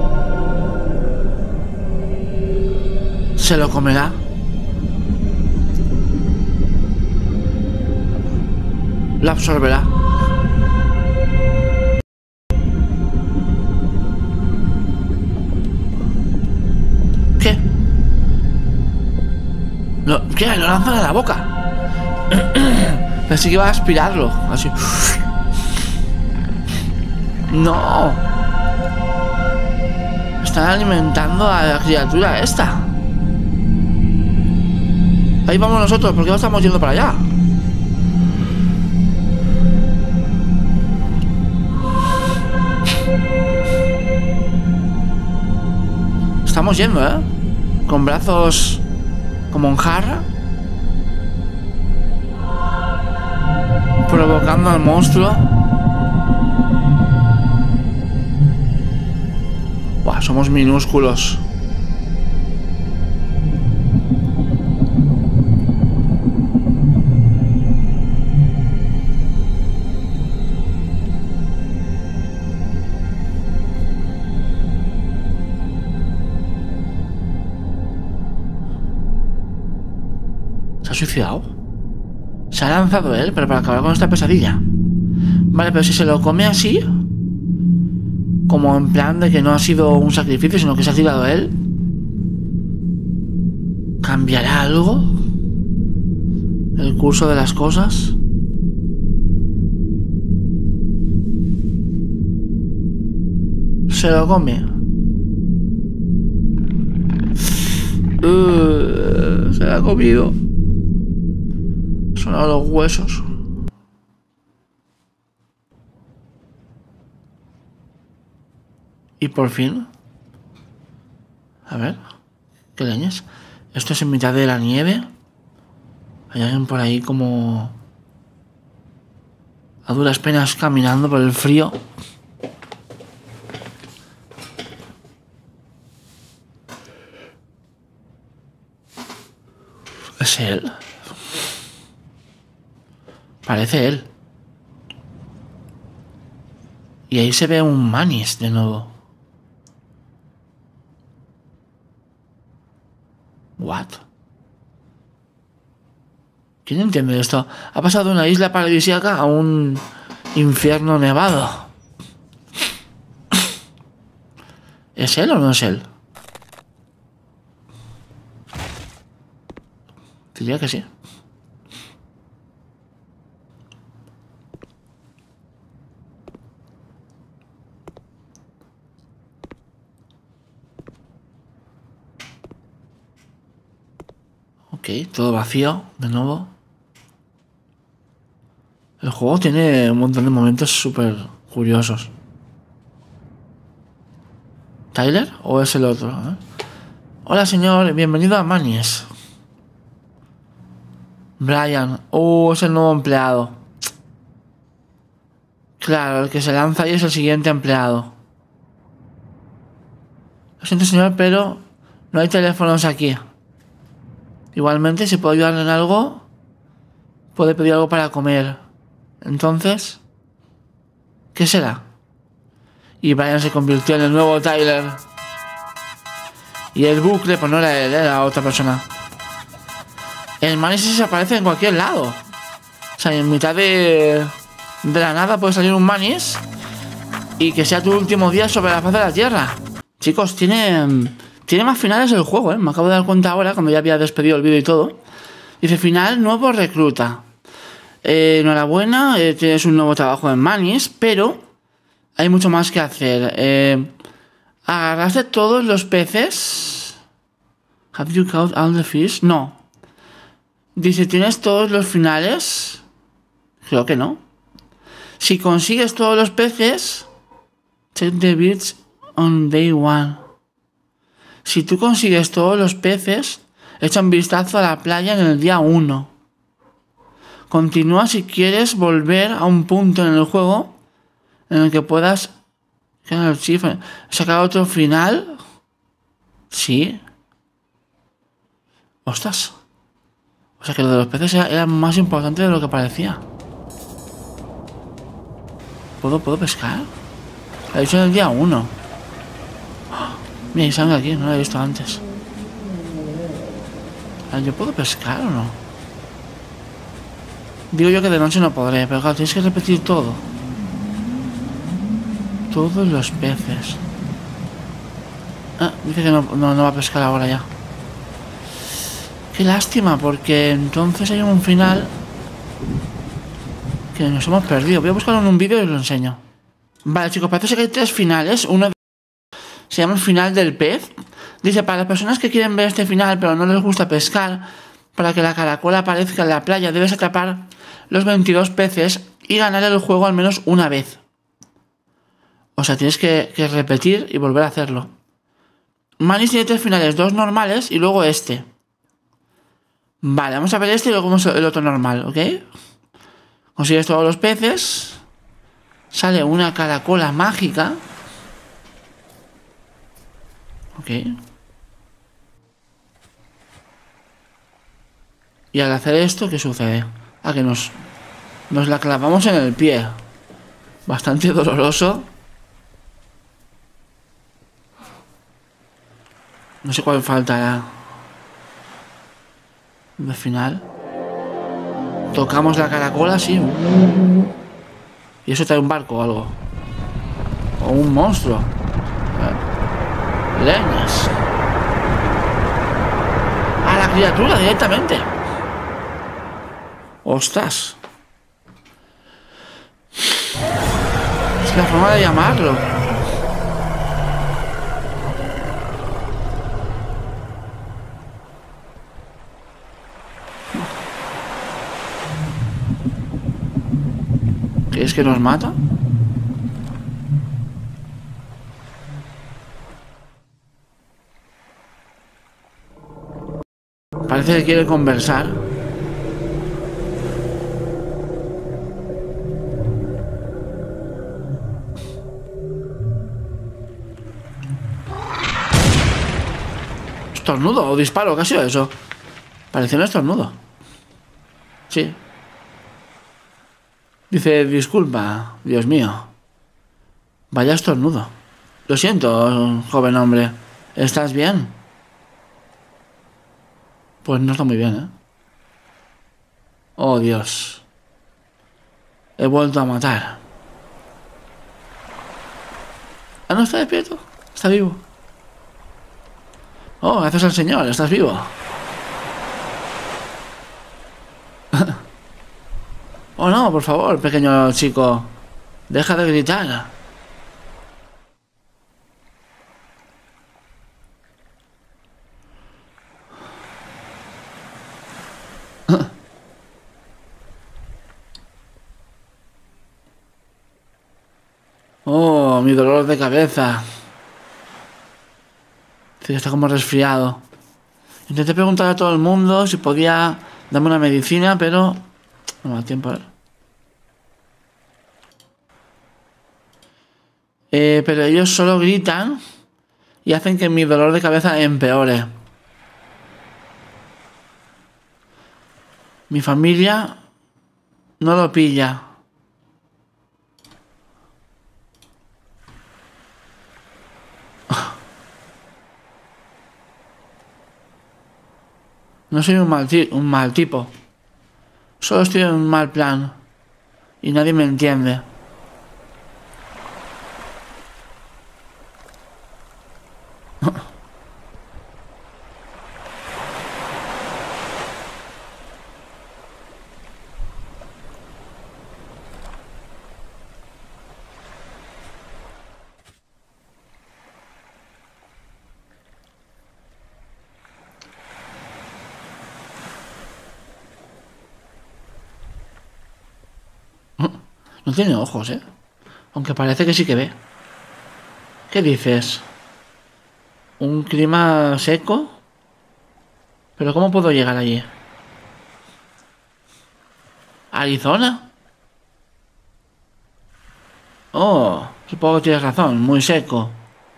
¿Se lo comerá? ¿Lo absorberá? ¿Qué? Lo, ¿Qué? Lo lanzan a la boca. Pensé que iba a aspirarlo. Así. No. Están alimentando a la criatura esta. Ahí vamos nosotros. ¿Por qué no estamos yendo para allá? Estamos yendo, ¿eh? Con brazos como en jarra, provocando al monstruo. Buah, somos minúsculos. ¿Se ha suicidado? Se ha lanzado él, pero para acabar con esta pesadilla. Vale, pero si se lo come así... Como en plan de que no ha sido un sacrificio, sino que se ha tirado él. ¿Cambiará algo el curso de las cosas? Se lo come. Uh, se lo ha comido. Son los huesos. Y por fin. A ver. ¿Qué leñas? Esto es en mitad de la nieve. Hay alguien por ahí como... a duras penas caminando por el frío. Es él. Parece él. Y ahí se ve un Mannis de nuevo. What? ¿Quién entiende esto? Ha pasado de una isla paradisíaca a un infierno nevado. ¿Es él o no es él? Diría que sí. Ok, todo vacío, de nuevo. El juego tiene un montón de momentos súper curiosos. ¿Tyler? ¿O es el otro? ¿Eh? Hola, señor, bienvenido a Mannis. Brian. Oh, es el nuevo empleado. Claro, el que se lanza ahí es el siguiente empleado. Lo siento, señor, pero no hay teléfonos aquí. Igualmente, si puedo ayudarle en algo, puede pedir algo para comer. Entonces, ¿qué será? Y Brian se convirtió en el nuevo Tyler. Y el bucle, pues no era él, era otra persona. El Mannis desaparece en cualquier lado. O sea, en mitad de, de la nada puede salir un Mannis y que sea tu último día sobre la faz de la Tierra. Chicos, tiene, tiene más finales el juego, ¿eh? Me acabo de dar cuenta ahora, cuando ya había despedido el vídeo y todo. Dice, final, nuevo recluta. Eh, enhorabuena, eh, tienes un nuevo trabajo en Mannis, pero hay mucho más que hacer. Eh, ¿Agarraste todos los peces? ¿Have you caught all the fish? No. Dice, ¿tienes todos los finales? Creo que no. Si consigues todos los peces, check the beach on day one. Si tú consigues todos los peces, echa un vistazo a la playa en el día uno. Continúa si quieres volver a un punto en el juego en el que puedas sacar otro final. Sí. Ostras. O sea que lo de los peces era, era más importante de lo que parecía. ¿Puedo, ¿puedo pescar? Lo he dicho en el día uno. ¡Oh! Mira, hay sangre aquí, no lo he visto antes. ¿Yo puedo pescar o no? Digo yo que de noche no podré, pero claro, tienes que repetir todo. Todos los peces. Ah, dice que no, no, no va a pescar ahora ya. Qué lástima, porque entonces hay un final que nos hemos perdido. Voy a buscarlo en un vídeo y os lo enseño. Vale, chicos, parece que hay tres finales. Uno se llama el final del pez. Dice, para las personas que quieren ver este final pero no les gusta pescar, para que la caracola aparezca en la playa debes atrapar los veintidós peces y ganar el juego al menos una vez. O sea, tienes que, que repetir y volver a hacerlo. Mannis tiene tres finales, dos normales y luego este. Vale, vamos a ver este y luego vamos el otro normal, ¿ok? Consigues todos los peces. Sale una caracola mágica. Ok. Y al hacer esto, ¿qué sucede? Ah, que nos, nos la clavamos en el pie. Bastante doloroso. No sé cuál faltará. De final. Tocamos la caracola, sí. Y eso trae un barco o algo. O un monstruo. Leñas. A la criatura directamente. Ostras. Es la forma de llamarlo. ¿Qué es que nos mata? Parece que quiere conversar. ¿Estornudo o disparo? ¿Qué ha sido eso? Parecía un estornudo. Sí. Dice, disculpa, Dios mío. Vaya estornudo. Lo siento, joven hombre. ¿Estás bien? Pues no está muy bien, ¿eh? Oh, Dios. He vuelto a matar. Ah, no, está despierto. Está vivo. Oh, gracias al Señor, estás vivo. Oh, no, por favor, pequeño chico. Deja de gritar. Oh, mi dolor de cabeza. Sí, está como resfriado. Intenté preguntar a todo el mundo si podía darme una medicina, pero no me da tiempo a ver. Eh, pero ellos solo gritan y hacen que mi dolor de cabeza empeore. Mi familia no lo pilla. No soy un mal, un mal tipo. Solo estoy en un mal plan. Y nadie me entiende. No tiene ojos, ¿eh? Aunque parece que sí que ve. ¿Qué dices? ¿Un clima seco? ¿Pero cómo puedo llegar allí? ¿Arizona? Oh, supongo que tienes razón, muy seco.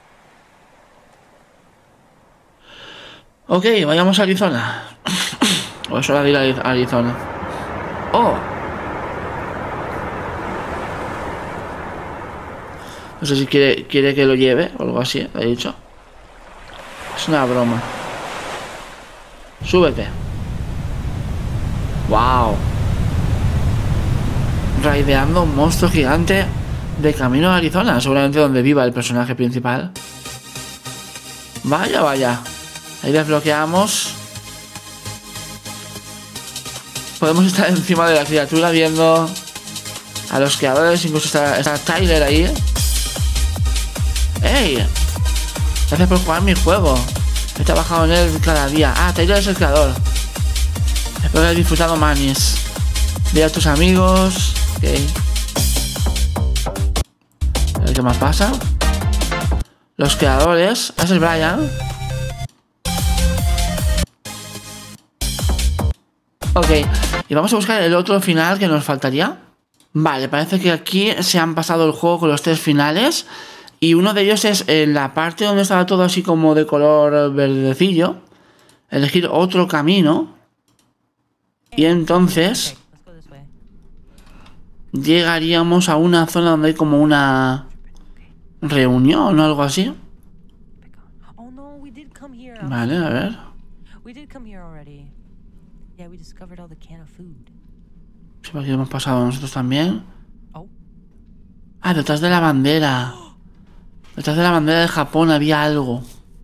Ok, vayamos a Arizona. O es hora de ir a Arizona. Oh. No sé si quiere, quiere que lo lleve o algo así, he dicho. Es una broma. Súbete. Wow. Raideando un monstruo gigante de camino a Arizona, seguramente donde viva el personaje principal. Vaya, vaya. Ahí desbloqueamos. Podemos estar encima de la criatura viendo a los creadores, incluso está, está Tyler ahí. ¡Ey! Gracias por jugar mi juego. He trabajado en él cada día. Ah, Tyler es el creador. Espero que hayas disfrutado, Manis. Ve a tus amigos. Ok. A ver qué más pasa. Los creadores. Ese es Brian. Ok. Y vamos a buscar el otro final que nos faltaría. Vale, parece que aquí se han pasado el juego con los tres finales. Y uno de ellos es en la parte donde estaba todo así como de color verdecillo. Elegir otro camino. Y entonces llegaríamos a una zona donde hay como una reunión o algo así. Vale, a ver. Sí, aquí hemos pasado nosotros también. Ah, detrás de la bandera. Detrás de la bandera de Japón había algo.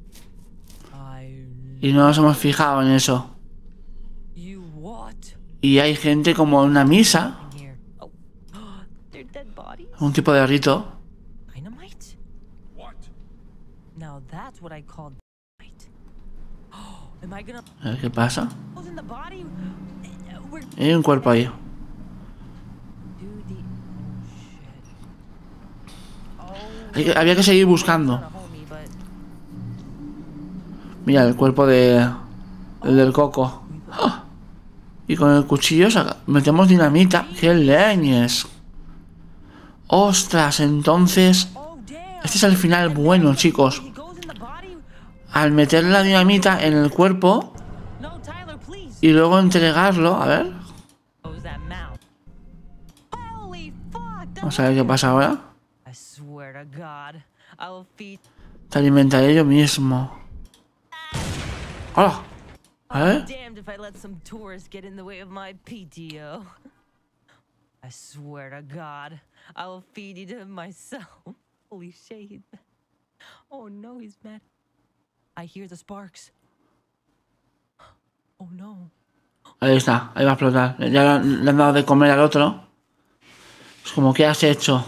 Y no nos hemos fijado en eso. Y hay gente como en una misa. Un tipo de rito. A ver qué pasa. Hay un cuerpo ahí. Hay que, había que seguir buscando. Mira, el cuerpo de el del coco. ¡Oh! Y con el cuchillo saca, metemos dinamita. ¡Qué leñes! ¡Ostras! Entonces... Este es el final bueno, chicos. Al meter la dinamita en el cuerpo y luego entregarlo... A ver. Vamos a ver qué pasa ahora. Te alimentaré yo mismo. ¡Hola! A ver.
I swear to God, I will feed you to myself. Holy shade. Oh no, he's mad. I hear the sparks. Oh no.
Ahí está, ahí va a explotar. Ya le han dado de comer al otro. Es como, ¿qué has hecho?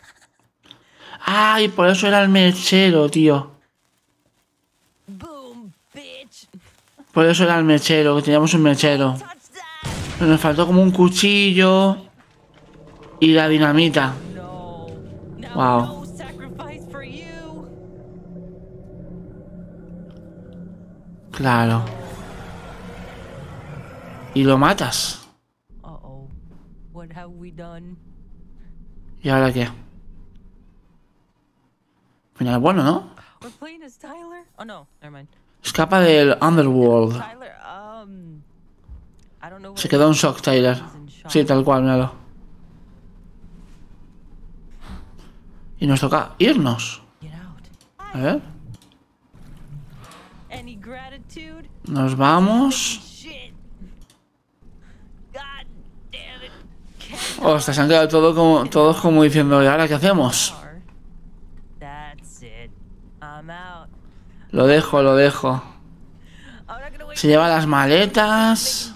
¡Ay! Por eso era el mechero, tío.
Boom, bitch.
Por eso era el mechero, que teníamos un mechero. Pero nos faltó como un cuchillo. Y la dinamita. Wow. Claro. Y lo matas. ¿Y ahora qué? Final bueno, ¿no? Escapa del Underworld. Se quedó en shock, Tyler. Sí, tal cual, míralo. Y nos toca irnos. A ver. Nos vamos. Ostras, se han quedado todo como, todos como diciendo, ¿y ahora qué hacemos? Lo dejo, lo dejo. Se lleva las maletas.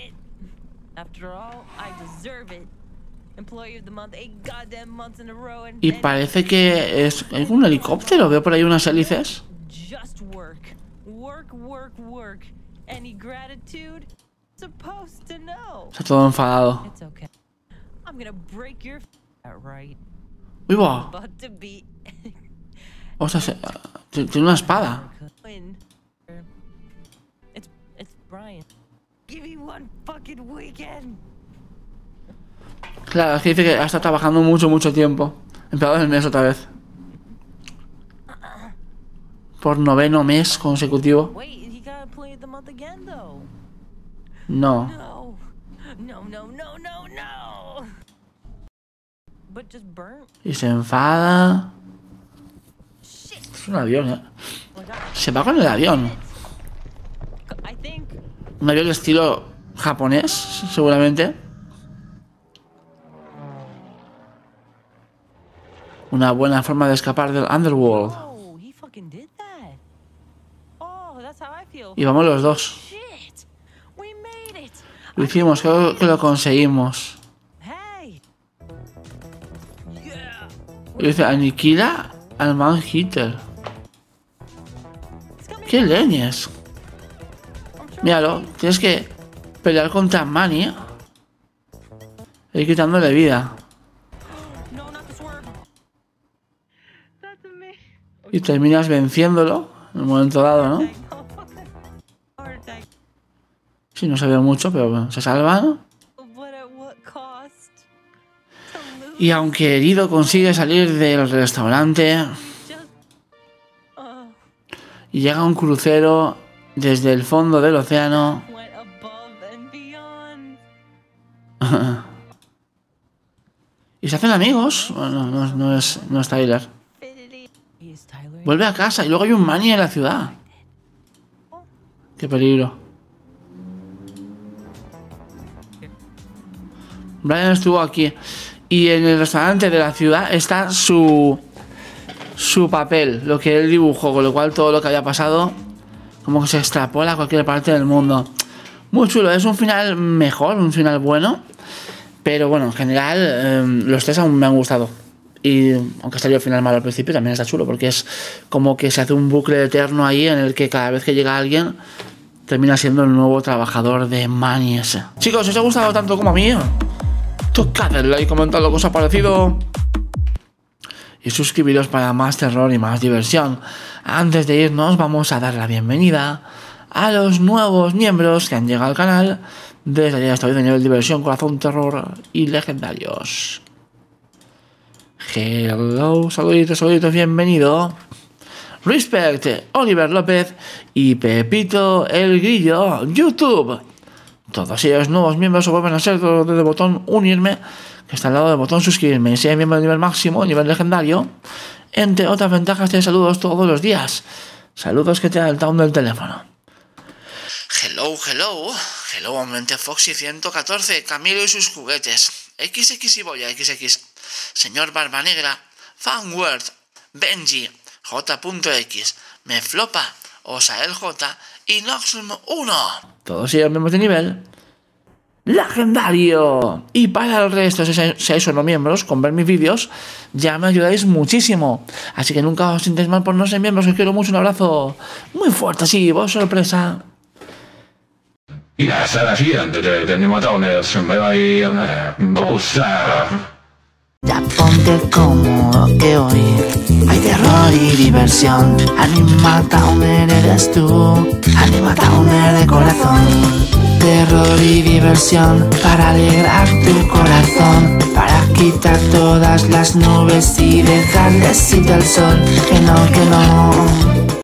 Y parece que es, es un helicóptero. Veo por ahí unas hélices. Está todo enfadado. Uy, va. O sea, se, tiene una espada. Claro, es que dice que ha estado trabajando mucho, mucho tiempo. Empezado el mes otra vez. Por noveno mes consecutivo. No. Y se enfada. Es un avión, ¿eh? Se va con el avión. Un avión de estilo japonés, seguramente. Una buena forma de escapar del Underworld. Y vamos los dos. Lo hicimos, creo que lo conseguimos. Y dice, aniquila al Man-Hitter. ¡Qué leñes! Míralo, tienes que pelear contra Manny. Ir quitándole vida. Y terminas venciéndolo en un momento dado, ¿no? Sí, no se ve mucho, pero bueno, se salva, ¿no? Y aunque herido consigue salir del restaurante y llega un crucero desde el fondo del océano. Y se hacen amigos. Bueno, no, no es, no es Tyler. Vuelve a casa y luego hay un Manny en la ciudad. Qué peligro. Brian estuvo aquí. Y en el restaurante de la ciudad está su su papel, lo que él dibujó, con lo cual todo lo que había pasado como que se extrapola a cualquier parte del mundo. Muy chulo, es un final mejor, un final bueno, pero bueno, en general eh, los tres aún me han gustado. Y aunque salió el final malo al principio, también está chulo, porque es como que se hace un bucle eterno ahí en el que cada vez que llega alguien termina siendo el nuevo trabajador de Manies. Chicos, si os ha gustado tanto como a mí, tocad el like, comentad lo que os ha parecido y suscribiros para más terror y más diversión. Antes de irnos, vamos a dar la bienvenida a los nuevos miembros que han llegado al canal desde ayer hasta hoy de nivel diversión, corazón, terror y legendarios. Hello, saluditos, saluditos, bienvenido. Respect, Oliver López y Pepito el Grillo, YouTube. Todos ellos nuevos miembros se vuelven a ser desde el botón unirme, que está al lado del botón suscribirme. Y si hay miembro de nivel máximo, nivel legendario, entre otras ventajas de saludos todos los días. Saludos que te da el town del teléfono. Hello, hello, hello, Mente Foxy ciento catorce, Camilo y sus juguetes, equis equis y Boya equis equis, Señor Barba Negra, Fanword, Benji, J.X, Meflopa, Osael J y Noxum uno. Todos ellos mismos de nivel legendario. Y para el resto, si seis o no miembros, con ver mis vídeos ya me ayudáis muchísimo. Así que nunca os sintáis mal por no ser miembros. Os quiero mucho, un abrazo muy fuerte, sí, vos sorpresa.
いや、新しいやんで、で、で、またおね、すんばいよね、どうした
Ya ponte cómodo que hoy hay terror y diversión. Anima Towner eres tú, Anima Towner de corazón. Terror y diversión para alegrar tu corazón, para quitar todas las nubes y dejarle sitio al sol. Que no, que no.